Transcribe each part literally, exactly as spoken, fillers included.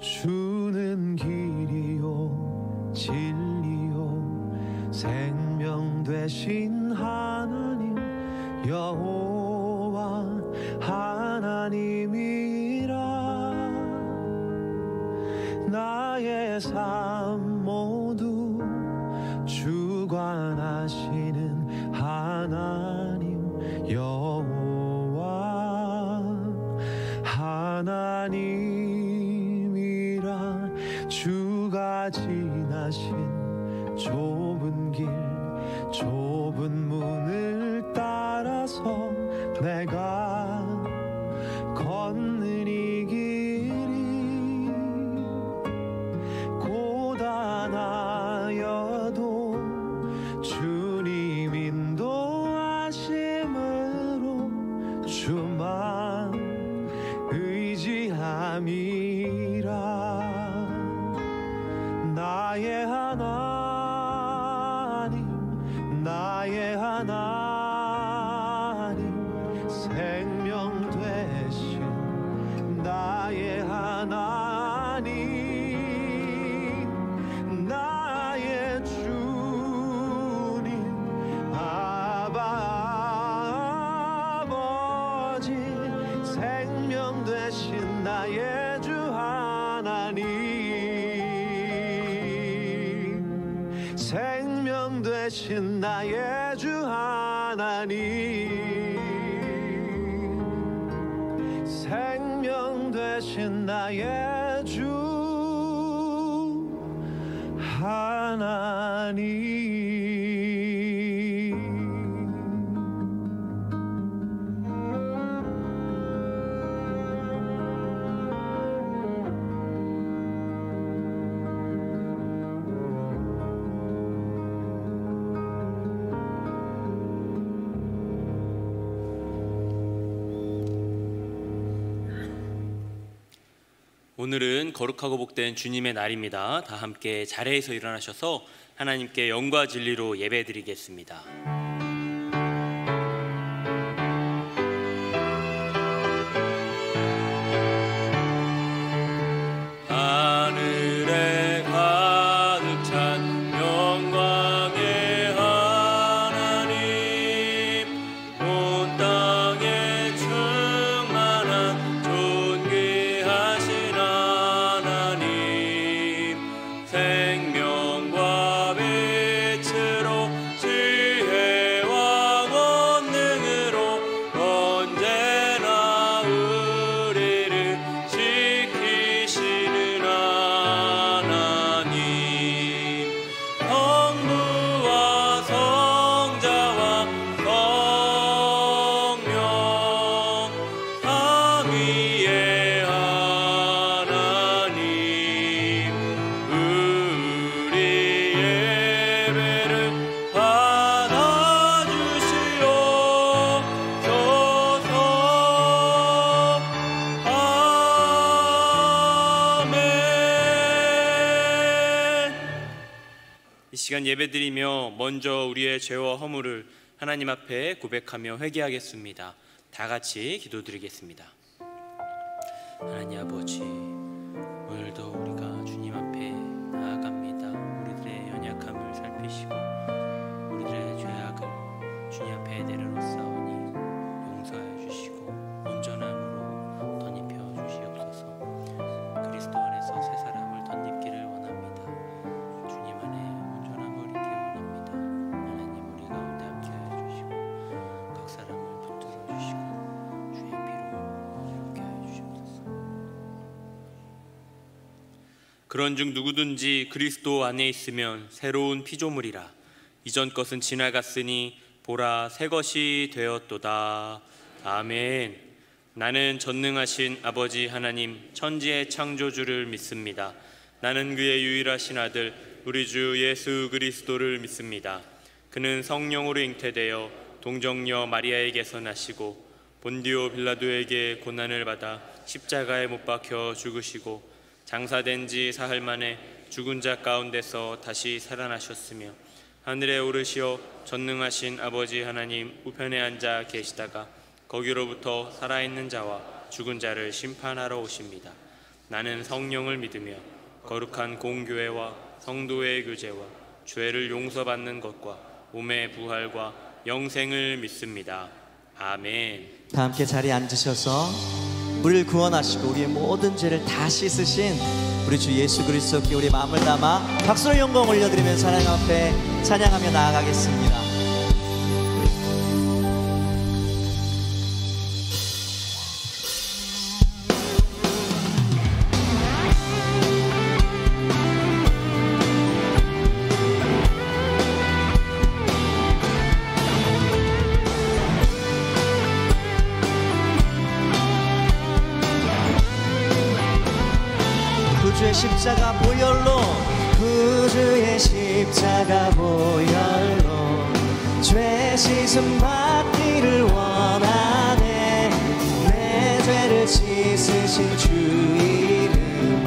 주는 길이요 진리요 생명 되신 하나님 여호와 하나님이라. 나의 삶 모두 주관하시는 하나님 여호와 하나님이라. 주가 지나신 좁은 길 좁은 문을 따라서 내가 걷는 이 길이 고단하여도 주님 인도하심으로 주만 의지함이라. 나의 하나님 나의 하나님 생명 되신 나의 하나님 나의 주님 아바 아버지 생명 되신 나의 주 하나님 생명 되신 나의 주 하나님 생명 되신 나의 주 하나님. 오늘은 거룩하고 복된 주님의 날입니다. 다 함께 자리에서 일어나셔서 하나님께 영과 진리로 예배드리겠습니다. 하늘에 가득 찬 영광의 하나님 온 땅에 충만한 존귀하신 하나님 생명과 빛으로 지혜와 권능으로 언제나 우리를 지키시는 하나님 성부와 성자와 성령 삼위의 하나님 우리 예배를 받아주시옵소서. 아멘. 이 시간 예배드리며 먼저 우리의 죄와 허물을 하나님 앞에 고백하며 회개하겠습니다. 다 같이 기도드리겠습니다. 하나님 아버지, 오늘도 우리가 주님 앞에 나아갑니다. 우리들의 연약함을 살피시고 우리들의 죄악을 주님 앞에 내려놓사오니 용서하여 주시고 온전함으로 덧입혀 주시옵소서. 그리스도 안에서 새 사람을 덧입기를 원합니다. 주님 안에 온전함을 입기 원합니다. 하나님 우리 가운데 함께하여 주시고 각 사람을 붙들어 주시고 주의 피로 이롭게 하여 주시옵소서. 그런즉 누구든지 그리스도 안에 있으면 새로운 피조물이라. 이전 것은 지나갔으니 보라 새 것이 되었도다. 아멘. 나는 전능하신 아버지 하나님 천지의 창조주를 믿습니다. 나는 그의 유일하신 아들 우리 주 예수 그리스도를 믿습니다. 그는 성령으로 잉태되어 동정녀 마리아에게서 나시고 본디오 빌라도에게 고난을 받아 십자가에 못 박혀 죽으시고 장사된 지 사흘 만에 죽은 자 가운데서 다시 살아나셨으며 하늘에 오르시어 전능하신 아버지 하나님 우편에 앉아 계시다가 거기로부터 살아있는 자와 죽은 자를 심판하러 오십니다. 나는 성령을 믿으며 거룩한 공교회와 성도의 교제와 죄를 용서받는 것과 몸의 부활과 영생을 믿습니다. 아멘. 다 함께 자리에 앉으셔서 우리를 구원하시고 우리의 모든 죄를 다 씻으신 우리 주 예수 그리스도께 우리 마음을 담아 박수로 영광 올려드리면서 하나님 앞에 찬양하며 나아가겠습니다. 십자가 보혈로 구주의 십자가 보혈로 죄 씻음 받기를 원하네. 내 죄를 씻으신 주 이름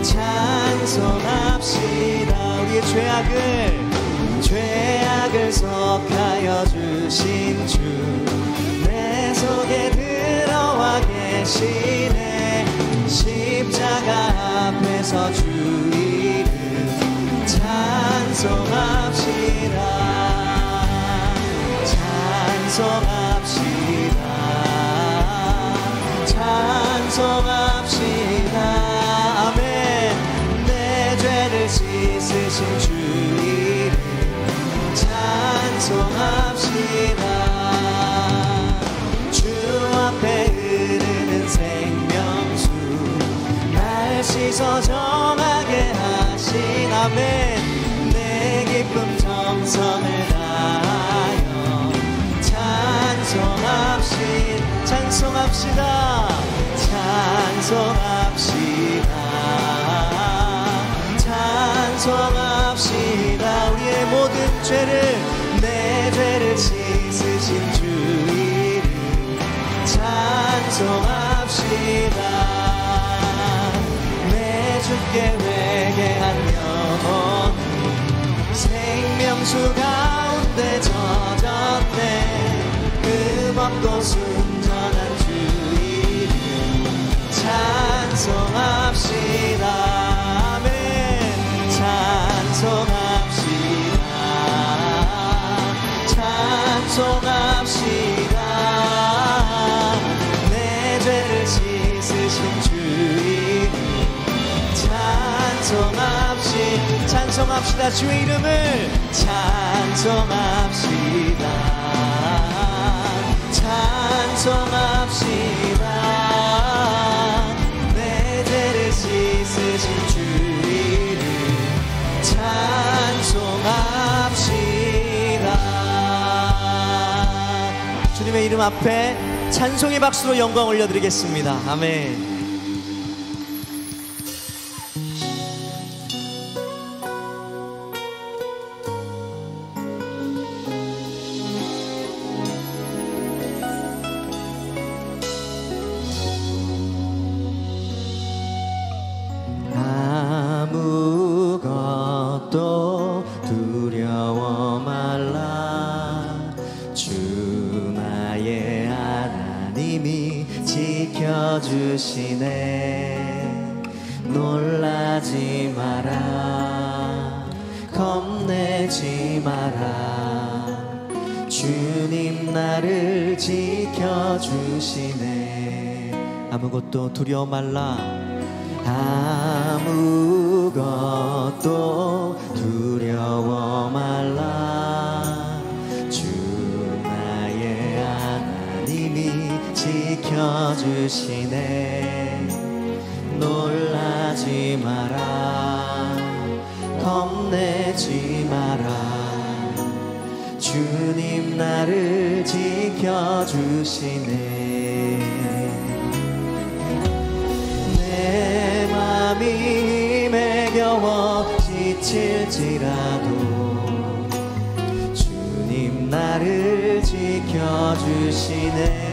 찬송합시다. 우리의 죄악을 죄악을 속하여 주신 주 내 속에 들어와 계시네. 십자가 앞에서 주 이름 찬송합시다. 찬송합시다. 찬송합시다. 아멘. 내 죄를 씻으신 주 이름 찬송합시다. 주 앞에 흐르는 생명수 날 씻어 정하게 하신 아멘. 내 기쁨 정성을 다하여 찬송합시다. 찬송합시다. 찬송합시다. 찬송합시다. 우리의 모든 죄를 내 죄를 씻으신 주 이름 찬송합시다. 주께 회개한 영혼 생명수 가운데 젖었네. 흠없고 순전한 주 이름 찬송합시다. 아멘. 찬송합시다. 찬송합시다. 내 죄를 씻으신 주 이름 찬송합시다. 찬송합시다. 주 이름을 찬송합시다. 찬송합시다. 내 죄를 씻으신 주 이름 찬송합시다. 주님의 이름 앞에 찬송의 박수로 영광 올려드리겠습니다. 아멘. 아무것도 두려워 말라. 주 나의 하나님이 지켜주시네. 놀라지 마라. 겁내지 마라. 주님 나를 지켜주시네. 아무것도 두려워 말라. 아무것도 두려워 말라. 주 나의 하나님이 지켜주시네. 놀라지 마라. 겁내지 마라. 주님 나를 지켜주시네. 내 맘이 힘에 겨워 지칠지라도 주님 나를 지켜주시네.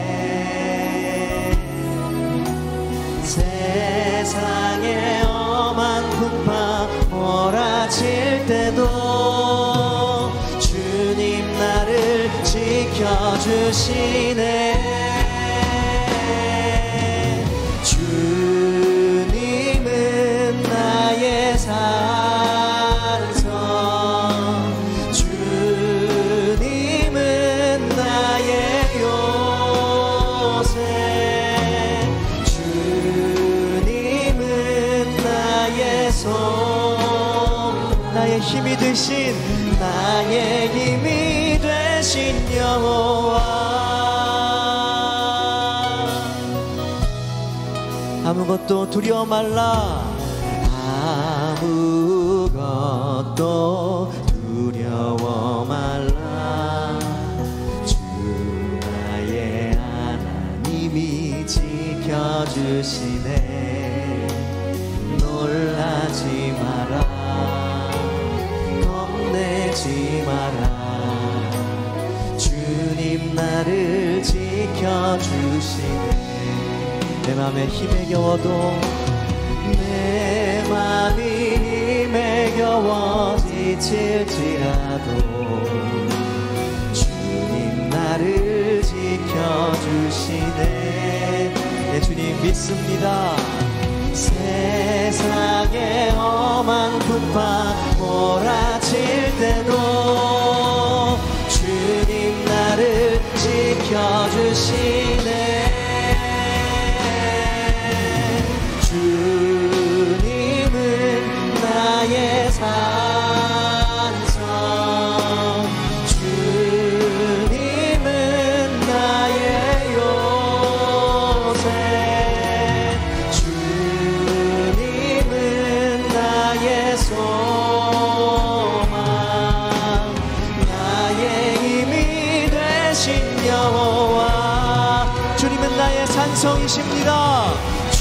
세상에 엄한 풍파 몰아칠 때도 주님 나를 지켜주시네. 주님 손 나의 힘이 되신 나의 힘이 되신 여호와 아무것도 두려워 말라 아무것도 두려워 말라 주 나의 하나님이 지켜주시네 놀라지 마라 겁내지 마라 주님 나를 지켜주시네 내 맘에 힘에 겨워도 내 맘이 힘에 겨워 지칠지라도 주님 나를 지켜주시네 내 주님 믿습니다 세상에 험한 풍파 몰아칠 때도 주님 나를 지켜주시네 주님은 나의 산성 주님은 나의 요새 주님은 나의 소망 나의 힘이 되신 여호와 주님은 나의 산성이십니다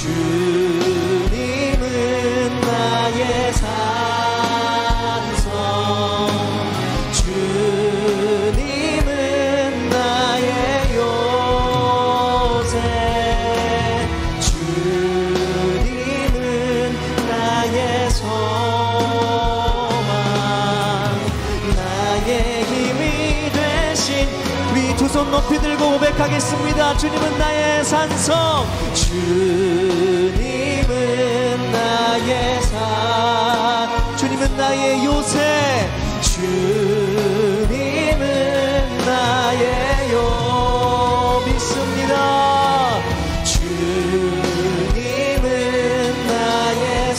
주님은 나의 산성 주님은 나의 요새 주님은 나의 소망 나의 힘이 되신 우리 두 손 높이 들고 고백하겠습니다 주님은 나의 산성 주님은 나의 산 주님은 나의 요새 주님은 나의 요 믿습니다 주님은 나의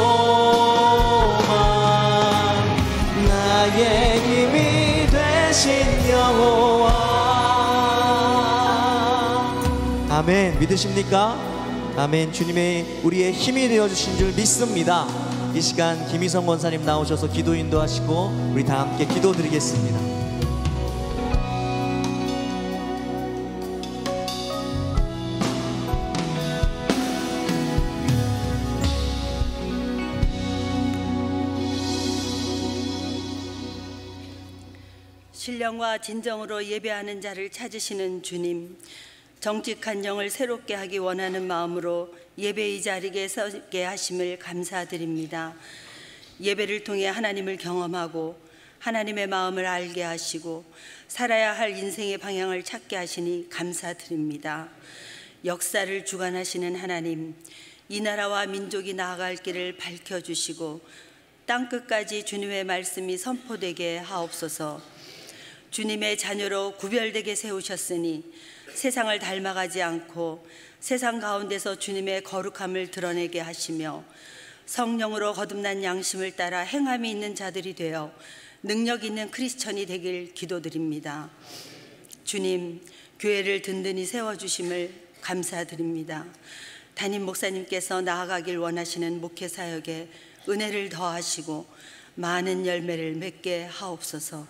소망 나의 힘이 되신 여호와 아멘 믿으십니까? 아멘 주님의 우리의 힘이 되어주신 줄 믿습니다 이 시간 김희성 권사님 나오셔서 기도 인도하시고 우리 다 함께 기도 드리겠습니다 신령과 진정으로 예배하는 자를 찾으시는 주님 정직한 영을 새롭게 하기 원하는 마음으로 예배 이 자리에 서게 하심을 감사드립니다. 예배를 통해 하나님을 경험하고 하나님의 마음을 알게 하시고 살아야 할 인생의 방향을 찾게 하시니 감사드립니다. 역사를 주관하시는 하나님, 이 나라와 민족이 나아갈 길을 밝혀주시고 땅끝까지 주님의 말씀이 선포되게 하옵소서. 주님의 자녀로 구별되게 세우셨으니 세상을 닮아가지 않고 세상 가운데서 주님의 거룩함을 드러내게 하시며 성령으로 거듭난 양심을 따라 행함이 있는 자들이 되어 능력 있는 크리스천이 되길 기도드립니다. 주님, 교회를 든든히 세워주심을 감사드립니다. 담임 목사님께서 나아가길 원하시는 목회사역에 은혜를 더하시고 많은 열매를 맺게 하옵소서.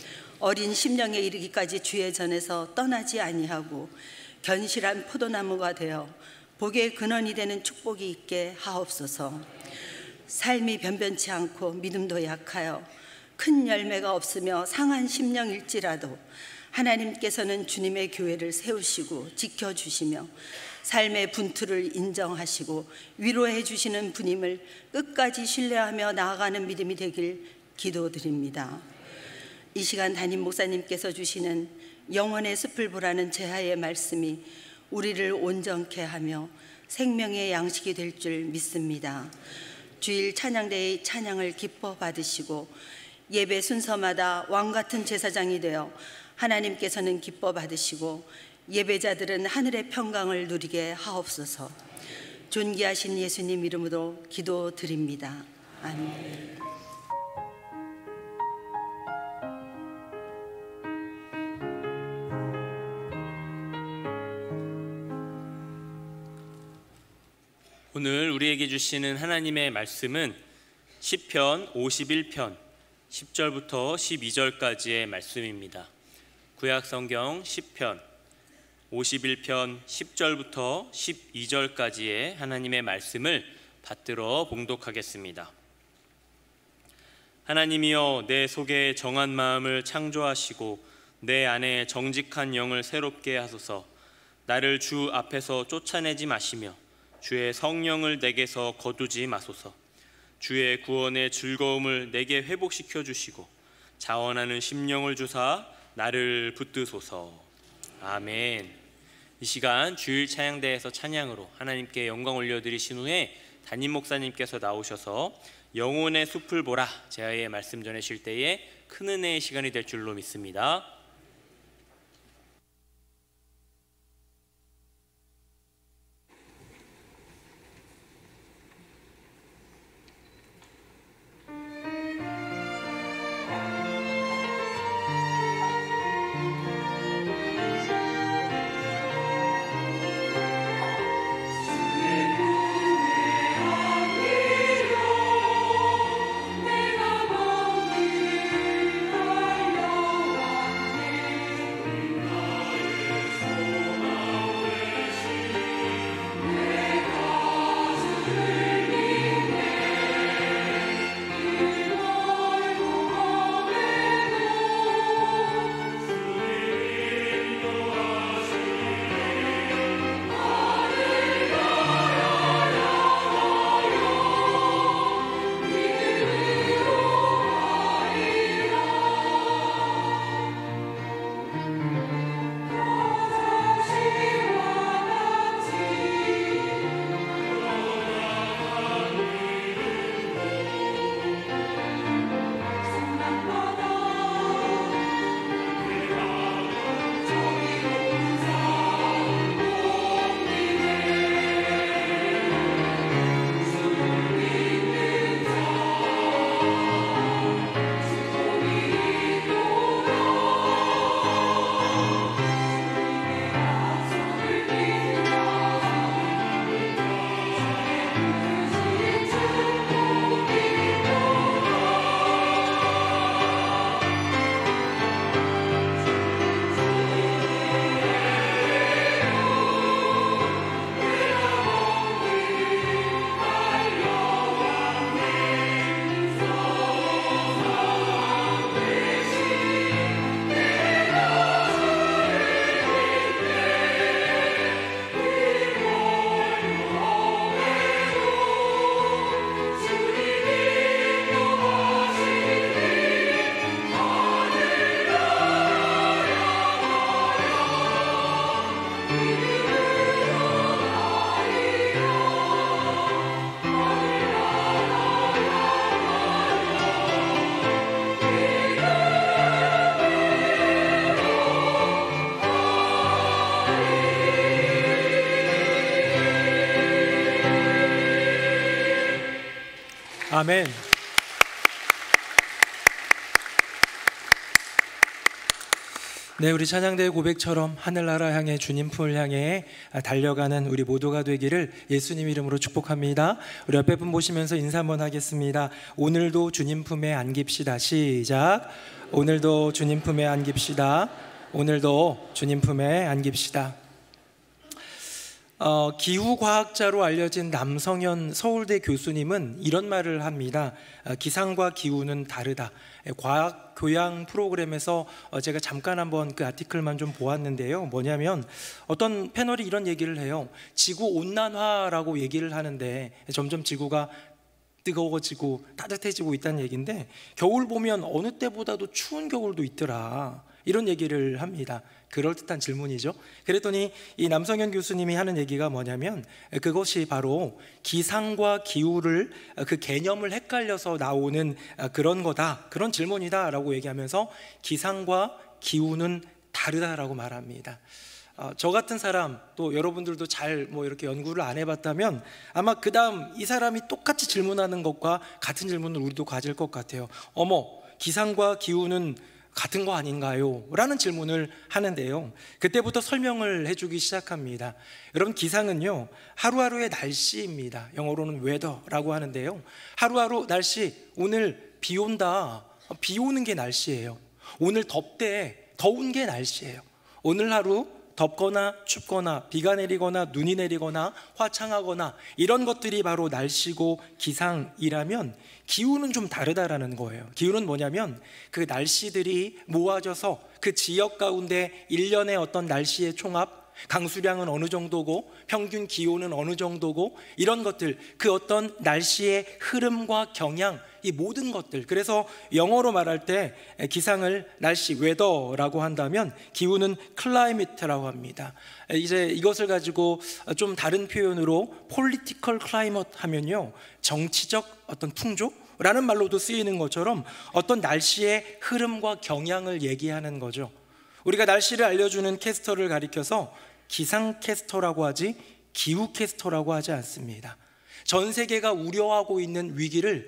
어린 심령에 이르기까지 주의 전에서 떠나지 아니하고 견실한 포도나무가 되어 복의 근원이 되는 축복이 있게 하옵소서. 삶이 변변치 않고 믿음도 약하여 큰 열매가 없으며 상한 심령일지라도 하나님께서는 주님의 교회를 세우시고 지켜주시며 삶의 분투를 인정하시고 위로해 주시는 분임을 끝까지 신뢰하며 나아가는 믿음이 되길 기도드립니다. 이 시간 담임 목사님께서 주시는 영혼의 숲을 보라는 제하의 말씀이 우리를 온전케 하며 생명의 양식이 될 줄 믿습니다. 주일 찬양대의 찬양을 기뻐 받으시고 예배 순서마다 왕같은 제사장이 되어 하나님께서는 기뻐 받으시고 예배자들은 하늘의 평강을 누리게 하옵소서. 존귀하신 예수님 이름으로 기도드립니다. 아멘. 오늘 우리에게 주시는 하나님의 말씀은 시편 오십일 편 십 절부터 십이 절까지의 말씀입니다. 구약성경 시편 오십일 편 십 절부터 십이 절까지의 하나님의 말씀을 받들어 봉독하겠습니다. 하나님이여, 내 속에 정한 마음을 창조하시고 내 안에 정직한 영을 새롭게 하소서. 나를 주 앞에서 쫓아내지 마시며 주의 성령을 내게서 거두지 마소서. 주의 구원의 즐거움을 내게 회복시켜 주시고 자원하는 심령을 주사 나를 붙드소서. 아멘. 이 시간 주일 찬양대에서 찬양으로 하나님께 영광 올려드리신 후에 담임 목사님께서 나오셔서 영혼의 숲을 보라 제아의 말씀 전하실 때에 큰 은혜의 시간이 될 줄로 믿습니다. 아멘. 네, 우리 찬양대의 고백처럼 하늘나라 향해 주님 품을 향해 달려가는 우리 모두가 되기를 예수님 이름으로 축복합니다. 우리 옆에 분 보시면서 인사 한번 하겠습니다. 오늘도 주님 품에 안깁시다. 시작. 오늘도 주님 품에 안깁시다. 오늘도 주님 품에 안깁시다. 어, 기후과학자로 알려진 남성현 서울대 교수님은 이런 말을 합니다. 어, 기상과 기후는 다르다. 과학 교양 프로그램에서 어, 제가 잠깐 한번 그 아티클만 좀 보았는데요. 뭐냐면 어떤 패널이 이런 얘기를 해요. 지구 온난화라고 얘기를 하는데 점점 지구가 뜨거워지고 따뜻해지고 있다는 얘기인데 겨울 보면 어느 때보다도 추운 겨울도 있더라. 이런 얘기를 합니다. 그럴듯한 질문이죠. 그랬더니 이 남성현 교수님이 하는 얘기가 뭐냐면 그것이 바로 기상과 기후를 그 개념을 헷갈려서 나오는 그런 거다, 그런 질문이다 라고 얘기하면서 기상과 기후는 다르다라고 말합니다. 어, 저 같은 사람, 또 여러분들도 잘 뭐 이렇게 연구를 안 해봤다면 아마 그 다음 이 사람이 똑같이 질문하는 것과 같은 질문을 우리도 가질 것 같아요. 어머, 기상과 기후는 같은 거 아닌가요? 라는 질문을 하는데요, 그때부터 설명을 해주기 시작합니다. 여러분, 기상은요 하루하루의 날씨입니다. 영어로는 weather라고 하는데요, 하루하루 날씨, 오늘 비 온다, 비 오는 게 날씨예요. 오늘 덥대, 더운 게 날씨예요. 오늘 하루 덥거나 춥거나 비가 내리거나 눈이 내리거나 화창하거나 이런 것들이 바로 날씨고 기상이라면, 기후는 좀 다르다라는 거예요. 기후는 뭐냐면 그 날씨들이 모아져서 그 지역 가운데 일 년의 어떤 날씨의 총합, 강수량은 어느 정도고 평균 기온은 어느 정도고 이런 것들, 그 어떤 날씨의 흐름과 경향, 이 모든 것들. 그래서 영어로 말할 때 기상을 날씨, weather라고 한다면 기후는 climate라고 합니다. 이제 이것을 가지고 좀 다른 표현으로 political climate 하면요, 정치적 어떤 풍조라는 말로도 쓰이는 것처럼 어떤 날씨의 흐름과 경향을 얘기하는 거죠. 우리가 날씨를 알려주는 캐스터를 가리켜서 기상캐스터라고 하지 기후캐스터라고 하지 않습니다. 전 세계가 우려하고 있는 위기를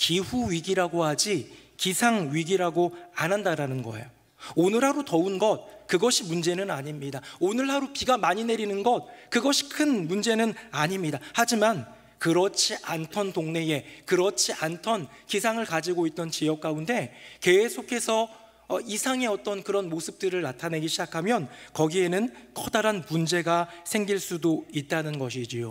기후위기라고 하지 기상위기라고 안 한다라는 거예요. 오늘 하루 더운 것, 그것이 문제는 아닙니다. 오늘 하루 비가 많이 내리는 것, 그것이 큰 문제는 아닙니다. 하지만 그렇지 않던 동네에, 그렇지 않던 기상을 가지고 있던 지역 가운데 계속해서 어, 이상의 어떤 그런 모습들을 나타내기 시작하면 거기에는 커다란 문제가 생길 수도 있다는 것이지요.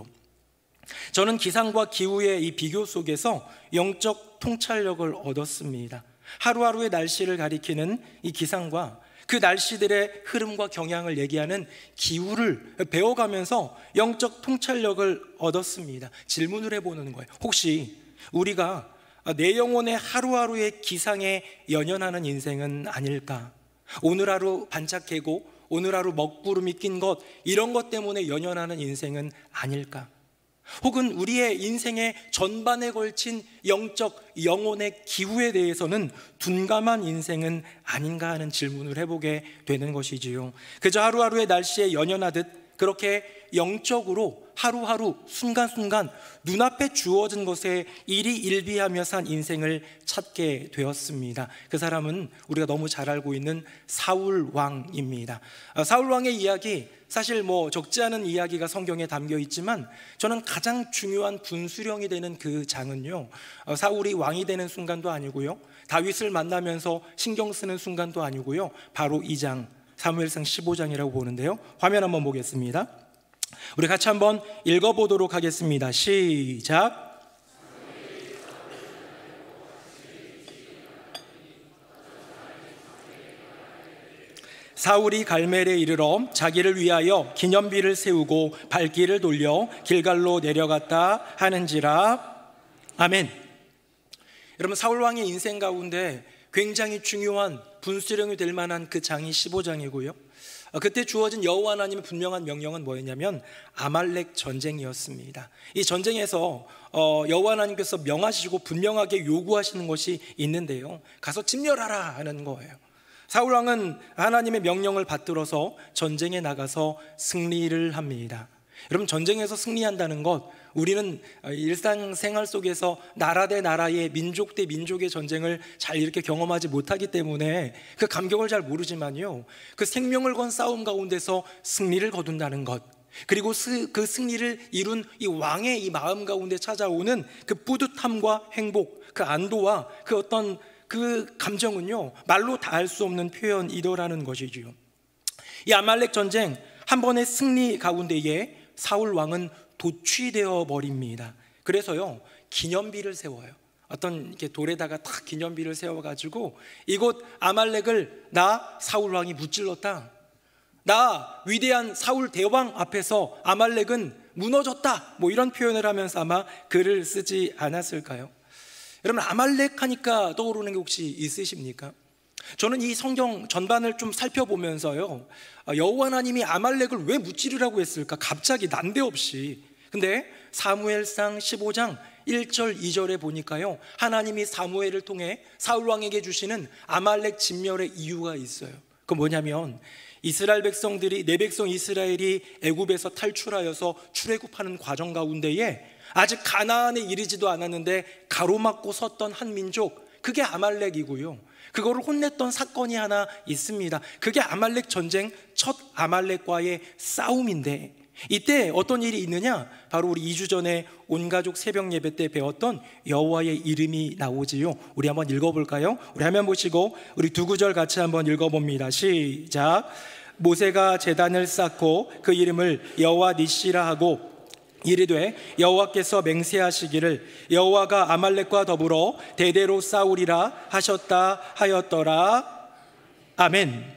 저는 기상과 기후의 이 비교 속에서 영적 통찰력을 얻었습니다. 하루하루의 날씨를 가리키는 이 기상과 그 날씨들의 흐름과 경향을 얘기하는 기후를 배워가면서 영적 통찰력을 얻었습니다. 질문을 해보는 거예요. 혹시 우리가 내 영혼의 하루하루의 기상에 연연하는 인생은 아닐까? 오늘 하루 반짝개고 오늘 하루 먹구름이 낀 것, 이런 것 때문에 연연하는 인생은 아닐까? 혹은 우리의 인생의 전반에 걸친 영적 영혼의 기후에 대해서는 둔감한 인생은 아닌가 하는 질문을 해보게 되는 것이지요. 그저 하루하루의 날씨에 연연하듯 그렇게 영적으로 하루하루 순간순간 눈앞에 주어진 것에 일희일비하며 산 인생을 찾게 되었습니다. 그 사람은 우리가 너무 잘 알고 있는 사울 왕입니다. 사울 왕의 이야기, 사실 뭐 적지 않은 이야기가 성경에 담겨 있지만 저는 가장 중요한 분수령이 되는 그 장은요, 사울이 왕이 되는 순간도 아니고요, 다윗을 만나면서 신경 쓰는 순간도 아니고요, 바로 이 장, 사무엘상 십오 장이라고 보는데요, 화면 한번 보겠습니다. 우리 같이 한번 읽어보도록 하겠습니다. 시작. 사울이 갈멜에 이르러 자기를 위하여 기념비를 세우고 발길을 돌려 길갈로 내려갔다 하는지라. 아멘. 여러분, 사울 왕의 인생 가운데 굉장히 중요한 분수령이 될 만한 그 장이 십오 장이고요, 그때 주어진 여호와 하나님의 분명한 명령은 뭐였냐면 아말렉 전쟁이었습니다. 이 전쟁에서 여호와 하나님께서 명하시고 분명하게 요구하시는 것이 있는데요, 가서 진멸하라 하는 거예요. 사울 왕은 하나님의 명령을 받들어서 전쟁에 나가서 승리를 합니다. 여러분, 전쟁에서 승리한다는 것, 우리는 일상생활 속에서 나라 대 나라의, 민족 대 민족의 전쟁을 잘 이렇게 경험하지 못하기 때문에 그 감격을 잘 모르지만요, 그 생명을 건 싸움 가운데서 승리를 거둔다는 것, 그리고 그 승리를 이룬 이 왕의 이 마음 가운데 찾아오는 그 뿌듯함과 행복, 그 안도와 그 어떤 그 감정은요, 말로 다 할 수 없는 표현이더라는 것이지요. 이 아말렉 전쟁 한 번의 승리 가운데에 사울 왕은 도취되어 버립니다. 그래서요, 기념비를 세워요. 어떤 이렇게 돌에다가 딱 기념비를 세워가지고 이곳 아말렉을 나 사울 왕이 무찔렀다, 나 위대한 사울 대왕 앞에서 아말렉은 무너졌다, 뭐 이런 표현을 하면서 아마 글을 쓰지 않았을까요? 여러분, 아말렉 하니까 떠오르는 게 혹시 있으십니까? 저는 이 성경 전반을 좀 살펴보면서요, 여호와 하나님이 아말렉을 왜 무찌르라고 했을까? 갑자기 난데없이. 근데 사무엘상 십오 장 일 절 이 절에 보니까요, 하나님이 사무엘을 통해 사울 왕에게 주시는 아말렉 진멸의 이유가 있어요. 그 뭐냐면 이스라엘 백성들이 내 백성 이스라엘이 애굽에서 탈출하여서 출애굽하는 과정 가운데에 아직 가나안에 이르지도 않았는데 가로막고 섰던 한 민족, 그게 아말렉이고요. 그거를 혼냈던 사건이 하나 있습니다. 그게 아말렉 전쟁, 첫 아말렉과의 싸움인데, 이때 어떤 일이 있느냐? 바로 우리 이 주 전에 온가족 새벽 예배 때 배웠던 여호와의 이름이 나오지요. 우리 한번 읽어볼까요? 우리 화면 보시고 우리 두 구절 같이 한번 읽어봅니다. 시작. 모세가 제단을 쌓고 그 이름을 여호와 니시라 하고 이르되 여호와께서 맹세하시기를 여호와가 아말렉과 더불어 대대로 싸우리라 하셨다 하였더라. 아멘.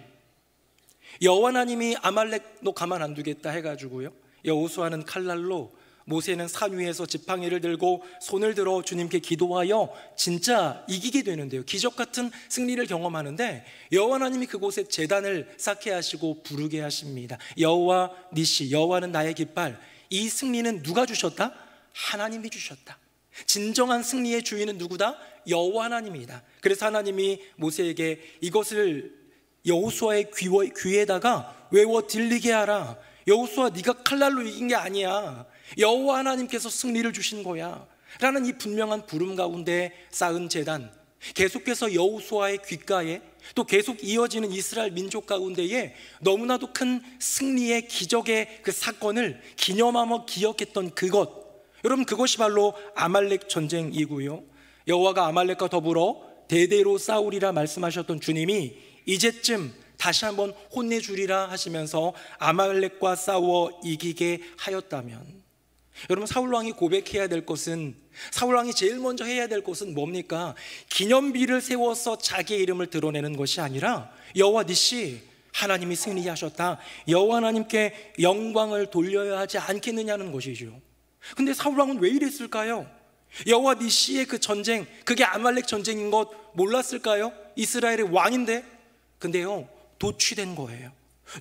여호와 하나님이 아말렉 너 가만 안 두겠다 해가지고요, 여호수아는 칼날로, 모세는 산 위에서 지팡이를 들고 손을 들어 주님께 기도하여 진짜 이기게 되는데요. 기적 같은 승리를 경험하는데 여호와 하나님이 그곳에 제단을 쌓게 하시고 부르게 하십니다. 여호와 니시, 여호와는 나의 깃발. 이 승리는 누가 주셨다? 하나님이 주셨다. 진정한 승리의 주인은 누구다? 여호와 하나님이다. 그래서 하나님이 모세에게 이것을 여호수아의 귀에다가 외워 들리게 하라. 여호수아, 네가 칼날로 이긴 게 아니야. 여호와 하나님께서 승리를 주신 거야 라는 이 분명한 부름 가운데 쌓은 제단, 계속해서 여호수아의 귓가에 또 계속 이어지는 이스라엘 민족 가운데에 너무나도 큰 승리의 기적의 그 사건을 기념하며 기억했던 그것, 여러분 그것이 바로 아말렉 전쟁이고요. 여호와가 아말렉과 더불어 대대로 싸우리라 말씀하셨던 주님이 이제쯤 다시 한번 혼내주리라 하시면서 아말렉과 싸워 이기게 하였다면, 여러분 사울왕이 고백해야 될 것은, 사울왕이 제일 먼저 해야 될 것은 뭡니까? 기념비를 세워서 자기의 이름을 드러내는 것이 아니라 여호와 니시, 하나님이 승리하셨다, 여호와 하나님께 영광을 돌려야 하지 않겠느냐는 것이죠. 근데 사울왕은 왜 이랬을까요? 여호와 니시의 그 전쟁, 그게 아말렉 전쟁인 것 몰랐을까요? 이스라엘의 왕인데. 근데요, 도취된 거예요.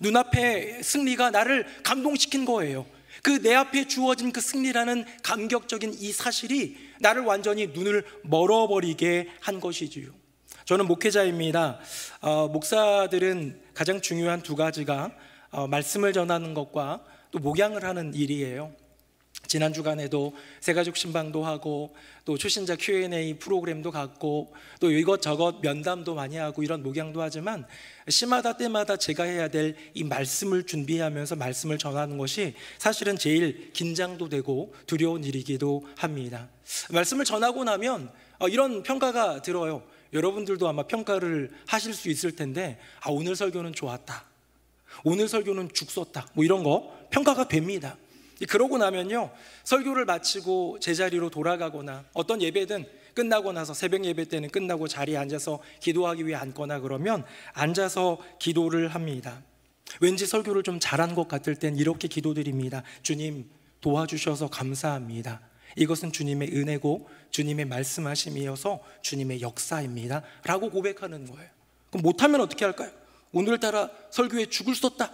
눈앞에 승리가 나를 감동시킨 거예요. 그 내 앞에 주어진 그 승리라는 감격적인 이 사실이 나를 완전히 눈을 멀어버리게 한 것이지요. 저는 목회자입니다. 어, 목사들은 가장 중요한 두 가지가 어, 말씀을 전하는 것과 또 목양을 하는 일이에요. 지난 주간에도 새가족 신방도 하고 또 초신자 큐 앤 에이 프로그램도 갖고 또 이것저것 면담도 많이 하고 이런 목양도 하지만 시마다 때마다 제가 해야 될 이 말씀을 준비하면서 말씀을 전하는 것이 사실은 제일 긴장도 되고 두려운 일이기도 합니다. 말씀을 전하고 나면 이런 평가가 들어요. 여러분들도 아마 평가를 하실 수 있을 텐데, 아, 오늘 설교는 좋았다, 오늘 설교는 죽 썼다, 뭐 이런 거 평가가 됩니다. 그러고 나면요, 설교를 마치고 제자리로 돌아가거나 어떤 예배든 끝나고 나서 새벽 예배 때는 끝나고 자리에 앉아서 기도하기 위해 앉거나 그러면 앉아서 기도를 합니다. 왠지 설교를 좀 잘한 것 같을 땐 이렇게 기도드립니다. 주님 도와주셔서 감사합니다. 이것은 주님의 은혜고 주님의 말씀하심이어서 주님의 역사입니다 라고 고백하는 거예요. 그럼 못하면 어떻게 할까요? 오늘따라 설교에 죽을 썼다.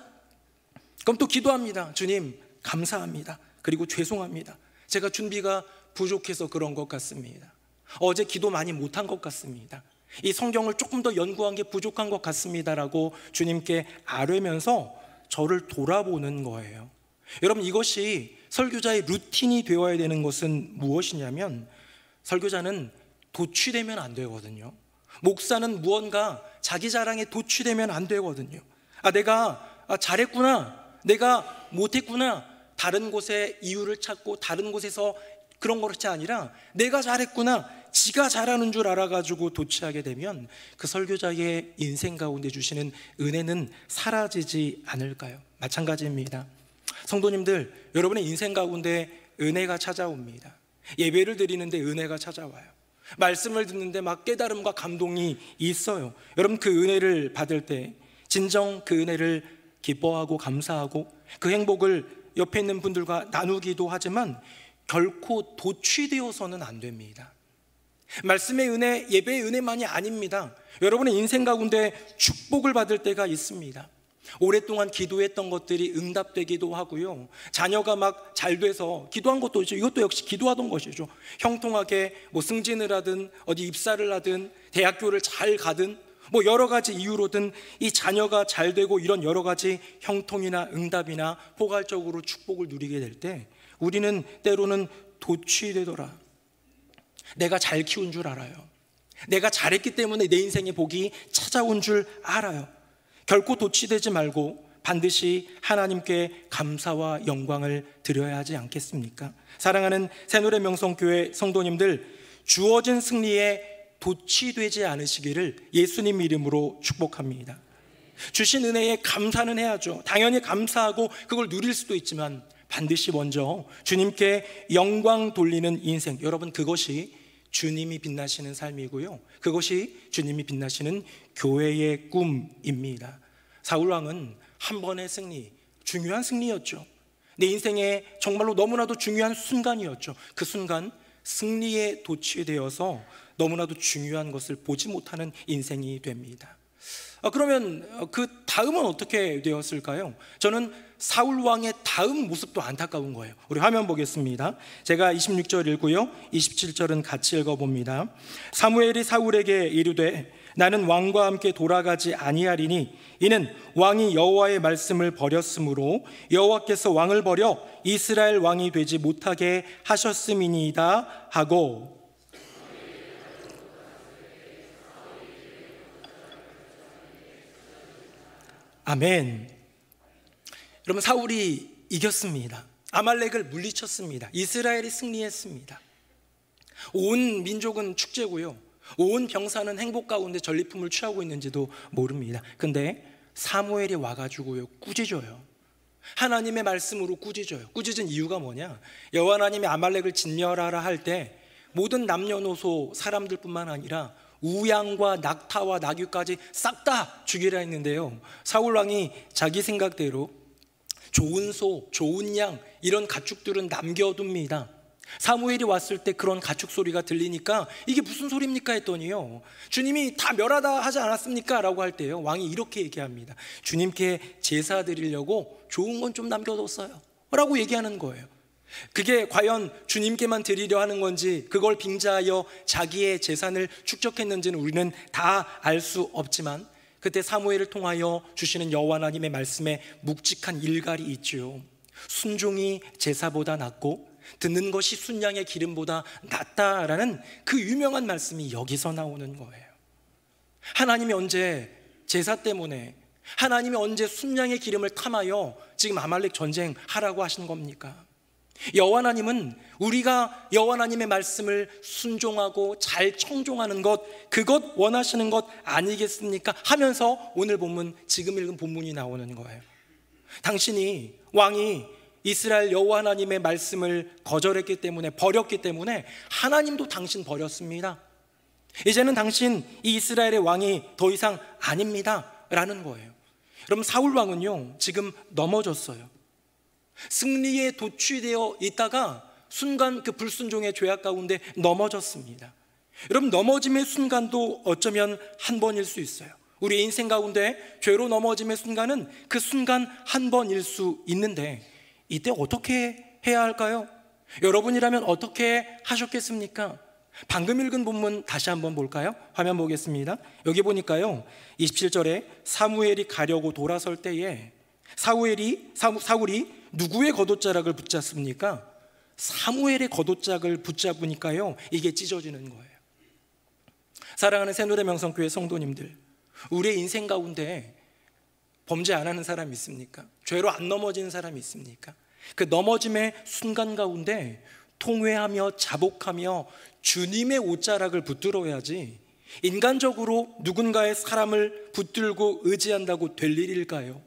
그럼 또 기도합니다. 주님 감사합니다. 그리고 죄송합니다. 제가 준비가 부족해서 그런 것 같습니다. 어제 기도 많이 못한 것 같습니다. 이 성경을 조금 더 연구한 게 부족한 것 같습니다라고 주님께 아뢰면서 저를 돌아보는 거예요. 여러분, 이것이 설교자의 루틴이 되어야 되는 것은 무엇이냐면, 설교자는 도취되면 안 되거든요. 목사는 무언가 자기 자랑에 도취되면 안 되거든요. 아, 내가 아, 잘했구나, 내가 못했구나, 다른 곳에 이유를 찾고 다른 곳에서 그런 것이 아니라 내가 잘했구나, 지가 잘하는 줄 알아가지고 도취하게 되면 그 설교자의 인생 가운데 주시는 은혜는 사라지지 않을까요? 마찬가지입니다. 성도님들, 여러분의 인생 가운데 은혜가 찾아옵니다. 예배를 드리는데 은혜가 찾아와요. 말씀을 듣는데 막 깨달음과 감동이 있어요. 여러분, 그 은혜를 받을 때 진정 그 은혜를 기뻐하고 감사하고 그 행복을 옆에 있는 분들과 나누기도 하지만 결코 도취되어서는 안 됩니다. 말씀의 은혜, 예배의 은혜만이 아닙니다. 여러분의 인생 가운데 축복을 받을 때가 있습니다. 오랫동안 기도했던 것들이 응답되기도 하고요, 자녀가 막 잘 돼서 기도한 것도 있죠. 이것도 역시 기도하던 것이죠. 형통하게 뭐 승진을 하든 어디 입사를 하든 대학교를 잘 가든 뭐 여러 가지 이유로든 이 자녀가 잘 되고 이런 여러 가지 형통이나 응답이나 포괄적으로 축복을 누리게 될 때 우리는 때로는 도취되더라. 내가 잘 키운 줄 알아요. 내가 잘했기 때문에 내 인생의 복이 찾아온 줄 알아요. 결코 도취되지 말고 반드시 하나님께 감사와 영광을 드려야 하지 않겠습니까? 사랑하는 새노래 명성교회 성도님들, 주어진 승리에 도취되지 않으시기를 예수님 이름으로 축복합니다. 주신 은혜에 감사는 해야죠. 당연히 감사하고 그걸 누릴 수도 있지만 반드시 먼저 주님께 영광 돌리는 인생, 여러분 그것이 주님이 빛나시는 삶이고요, 그것이 주님이 빛나시는 교회의 꿈입니다. 사울왕은 한 번의 승리, 중요한 승리였죠. 내 인생에 정말로 너무나도 중요한 순간이었죠. 그 순간 승리에 도취되어서 너무나도 중요한 것을 보지 못하는 인생이 됩니다. 아, 그러면 그 다음은 어떻게 되었을까요? 저는 사울 왕의 다음 모습도 안타까운 거예요. 우리 화면 보겠습니다. 제가 이십육 절 읽고요, 이십칠 절은 같이 읽어봅니다. 사무엘이 사울에게 이르되 나는 왕과 함께 돌아가지 아니하리니 이는 왕이 여호와의 말씀을 버렸으므로 여호와께서 왕을 버려 이스라엘 왕이 되지 못하게 하셨음이니이다 하고, 아멘. 여러분, 사울이 이겼습니다. 아말렉을 물리쳤습니다. 이스라엘이 승리했습니다. 온 민족은 축제고요, 온 병사는 행복 가운데 전리품을 취하고 있는지도 모릅니다. 근데 사무엘이 와가지고요 꾸짖어요. 하나님의 말씀으로 꾸짖어요. 꾸짖은 이유가 뭐냐? 여호와 하나님이 아말렉을 진멸하라 할 때 모든 남녀노소 사람들뿐만 아니라 우양과 낙타와 나귀까지 싹 다 죽이라 했는데요, 사울왕이 자기 생각대로 좋은 소, 좋은 양 이런 가축들은 남겨둡니다. 사무엘이 왔을 때 그런 가축 소리가 들리니까 이게 무슨 소리입니까 했더니요, 주님이 다 멸하다 하지 않았습니까? 라고 할 때요, 왕이 이렇게 얘기합니다. 주님께 제사 드리려고 좋은 건 좀 남겨뒀어요 라고 얘기하는 거예요. 그게 과연 주님께만 드리려 하는 건지, 그걸 빙자하여 자기의 재산을 축적했는지는 우리는 다 알 수 없지만 그때 사무엘을 통하여 주시는 여호와 하나님의 말씀에 묵직한 일갈이 있지요. 순종이 제사보다 낫고 듣는 것이 순양의 기름보다 낫다라는 그 유명한 말씀이 여기서 나오는 거예요. 하나님이 언제 제사 때문에, 하나님이 언제 순양의 기름을 탐하여 지금 아말렉 전쟁하라고 하신 겁니까? 여호와 하나님은 우리가 여호와 하나님의 말씀을 순종하고 잘 청종하는 것, 그것 원하시는 것 아니겠습니까? 하면서 오늘 본문, 지금 읽은 본문이 나오는 거예요. 당신이, 왕이 이스라엘 여호와 하나님의 말씀을 거절했기 때문에, 버렸기 때문에 하나님도 당신 버렸습니다. 이제는 당신 이 이스라엘의 왕이 더 이상 아닙니다 라는 거예요. 여러분, 사울 왕은요 지금 넘어졌어요. 승리에 도취되어 있다가 순간 그 불순종의 죄악 가운데 넘어졌습니다. 여러분, 넘어짐의 순간도 어쩌면 한 번일 수 있어요. 우리 인생 가운데 죄로 넘어짐의 순간은 그 순간 한 번일 수 있는데, 이때 어떻게 해야 할까요? 여러분이라면 어떻게 하셨겠습니까? 방금 읽은 본문 다시 한번 볼까요? 화면 보겠습니다. 여기 보니까요, 이십칠 절에 사무엘이 가려고 돌아설 때에 사무엘이, 사무, 사울이 누구의 겉옷자락을 붙잡습니까? 사무엘의 겉옷자락을 붙잡으니까요 이게 찢어지는 거예요. 사랑하는 새노래 명성교회 성도님들, 우리의 인생 가운데 범죄 안 하는 사람이 있습니까? 죄로 안 넘어지는 사람이 있습니까? 그 넘어짐의 순간 가운데 통회하며 자복하며 주님의 옷자락을 붙들어야지, 인간적으로 누군가의 사람을 붙들고 의지한다고 될 일일까요?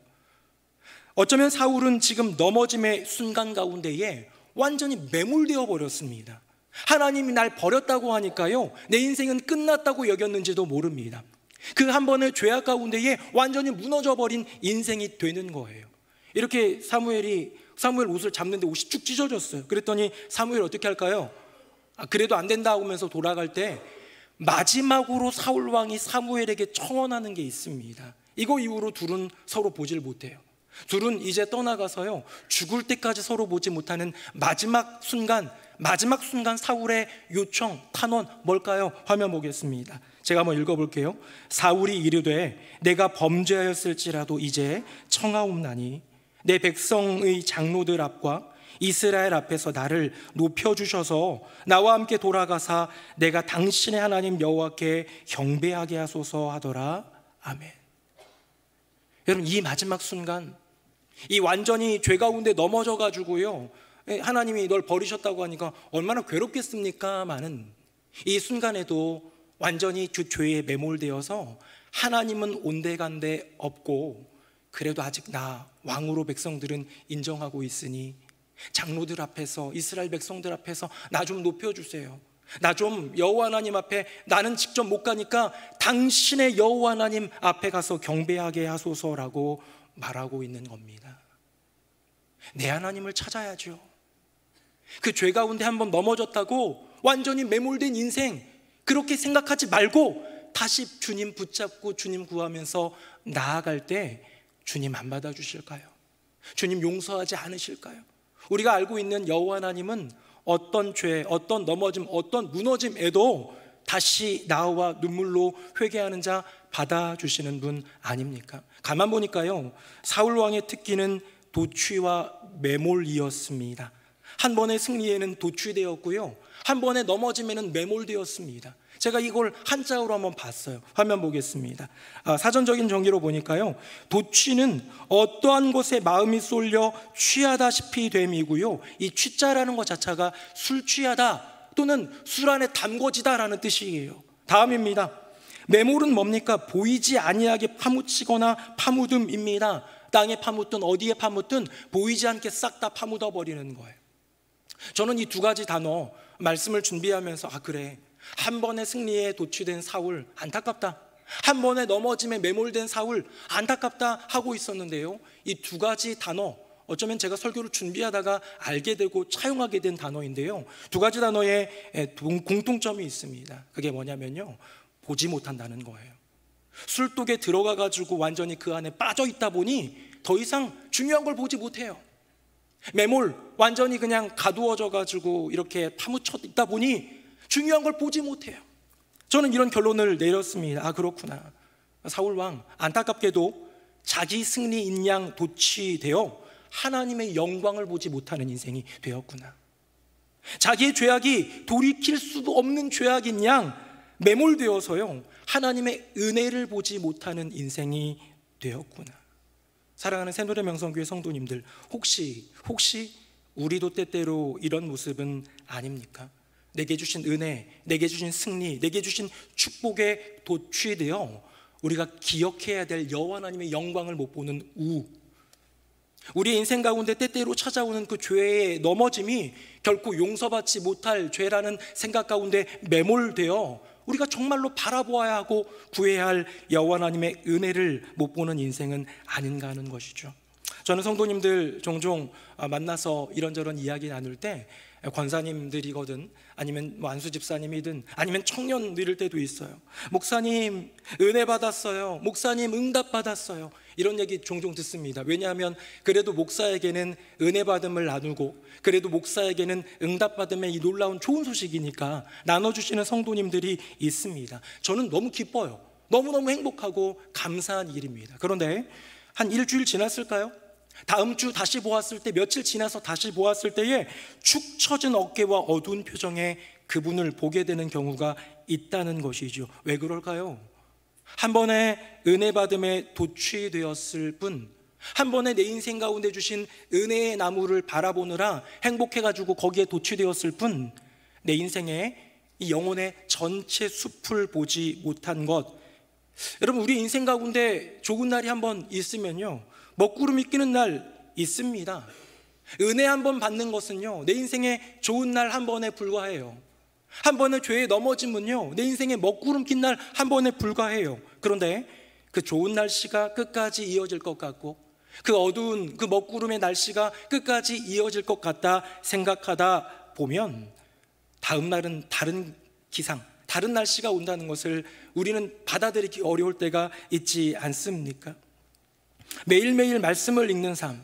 어쩌면 사울은 지금 넘어짐의 순간 가운데에 완전히 매몰되어 버렸습니다. 하나님이 날 버렸다고 하니까요 내 인생은 끝났다고 여겼는지도 모릅니다. 그 한 번의 죄악 가운데에 완전히 무너져버린 인생이 되는 거예요. 이렇게 사무엘이 사무엘 옷을 잡는데 옷이 쭉 찢어졌어요. 그랬더니 사무엘 어떻게 할까요? 아, 그래도 안 된다 하면서 돌아갈 때 마지막으로 사울 왕이 사무엘에게 청언하는 게 있습니다. 이거 이후로 둘은 서로 보질 못해요. 둘은 이제 떠나가서요 죽을 때까지 서로 보지 못하는 마지막 순간, 마지막 순간 사울의 요청, 탄원 뭘까요? 화면 보겠습니다. 제가 한번 읽어볼게요. 사울이 이르되 내가 범죄하였을지라도 이제 청하옵나니 내 백성의 장로들 앞과 이스라엘 앞에서 나를 높여주셔서 나와 함께 돌아가사 내가 당신의 하나님 여호와께 경배하게 하소서 하더라. 아멘. 여러분, 이 마지막 순간, 이 완전히 죄 가운데 넘어져 가지고요, 하나님이 널 버리셨다고 하니까 얼마나 괴롭겠습니까? 많은 이 순간에도 완전히 그 죄에 매몰되어서 하나님은 온데간데 없고 그래도 아직 나 왕으로 백성들은 인정하고 있으니 장로들 앞에서, 이스라엘 백성들 앞에서 나 좀 높여주세요. 나 좀 여호와 하나님 앞에, 나는 직접 못 가니까 당신의 여호와 하나님 앞에 가서 경배하게 하소서라고 말하고 있는 겁니다. 내 하나님을 찾아야죠. 그 죄 가운데 한번 넘어졌다고 완전히 매몰된 인생 그렇게 생각하지 말고 다시 주님 붙잡고 주님 구하면서 나아갈 때 주님 안 받아주실까요? 주님 용서하지 않으실까요? 우리가 알고 있는 여호와 하나님은 어떤 죄, 어떤 넘어짐, 어떤 무너짐에도 다시 나와 눈물로 회개하는 자 받아주시는 분 아닙니까? 가만 보니까요, 사울 왕의 특기는 도취와 매몰이었습니다. 한 번의 승리에는 도취되었고요, 한 번의 넘어짐에는 매몰되었습니다. 제가 이걸 한자어로 한번 봤어요. 화면 보겠습니다. 아, 사전적인 정의로 보니까요, 도취는 어떠한 것에 마음이 쏠려 취하다시피 됨이고요, 이 취자라는 것 자체가 술 취하다 또는 술 안에 담궈지다라는 뜻이에요. 다음입니다. 매몰은 뭡니까? 보이지 아니하게 파묻히거나 파묻음입니다. 땅에 파묻든 어디에 파묻든 보이지 않게 싹 다 파묻어 버리는 거예요. 저는 이 두 가지 단어 말씀을 준비하면서 아 그래, 한 번의 승리에 도취된 사울 안타깝다, 한 번의 넘어짐에 매몰된 사울 안타깝다 하고 있었는데요, 이 두 가지 단어 어쩌면 제가 설교를 준비하다가 알게 되고 차용하게 된 단어인데요, 두 가지 단어에 공통점이 있습니다. 그게 뭐냐면요, 보지 못한다는 거예요. 술독에 들어가 가지고 완전히 그 안에 빠져 있다 보니 더 이상 중요한 걸 보지 못해요. 매몰, 완전히 그냥 가두어져 가지고 이렇게 파묻혀 있다 보니 중요한 걸 보지 못해요. 저는 이런 결론을 내렸습니다. 아 그렇구나, 사울왕 안타깝게도 자기 승리인 양 도취되어 하나님의 영광을 보지 못하는 인생이 되었구나. 자기의 죄악이 돌이킬 수도 없는 죄악인 양 매몰되어서요, 하나님의 은혜를 보지 못하는 인생이 되었구나. 사랑하는 새노래 명성교회 성도님들, 혹시 혹시 우리도 때때로 이런 모습은 아닙니까? 내게 주신 은혜, 내게 주신 승리, 내게 주신 축복에 도취되어 우리가 기억해야 될 여호와 하나님의 영광을 못 보는 우, 우리의 인생 가운데 때때로 찾아오는 그 죄의 넘어짐이 결코 용서받지 못할 죄라는 생각 가운데 매몰되어 우리가 정말로 바라보아야 하고 구해야 할 여호와 하나님의 은혜를 못 보는 인생은 아닌가 하는 것이죠. 저는 성도님들 종종 만나서 이런저런 이야기 나눌 때 권사님들이거든 아니면 뭐 안수 집사님이든 아니면 청년 드릴 때도 있어요. 목사님 은혜 받았어요, 목사님 응답 받았어요, 이런 얘기 종종 듣습니다. 왜냐하면 그래도 목사에게는 은혜 받음을 나누고 그래도 목사에게는 응답 받음의 이 놀라운 좋은 소식이니까 나눠주시는 성도님들이 있습니다. 저는 너무 기뻐요. 너무너무 행복하고 감사한 일입니다. 그런데 한 일주일 지났을까요? 다음 주 다시 보았을 때, 며칠 지나서 다시 보았을 때에 축 처진 어깨와 어두운 표정의 그분을 보게 되는 경우가 있다는 것이죠. 왜 그럴까요? 한 번의 은혜 받음에 도취되었을 뿐, 한 번에 내 인생 가운데 주신 은혜의 나무를 바라보느라 행복해가지고 거기에 도취되었을 뿐, 내 인생의 이 영혼의 전체 숲을 보지 못한 것. 여러분, 우리 인생 가운데 좋은 날이 한 번 있으면요, 먹구름이 끼는 날 있습니다. 은혜 한 번 받는 것은요, 내 인생의 좋은 날 한 번에 불과해요. 한 번의 죄에 넘어짐은요, 내 인생의 먹구름 낀 날 한 번에 불과해요. 그런데 그 좋은 날씨가 끝까지 이어질 것 같고 그 어두운 그 먹구름의 날씨가 끝까지 이어질 것 같다 생각하다 보면 다음 날은 다른 기상, 다른 날씨가 온다는 것을 우리는 받아들이기 어려울 때가 있지 않습니까? 매일매일 말씀을 읽는 삶,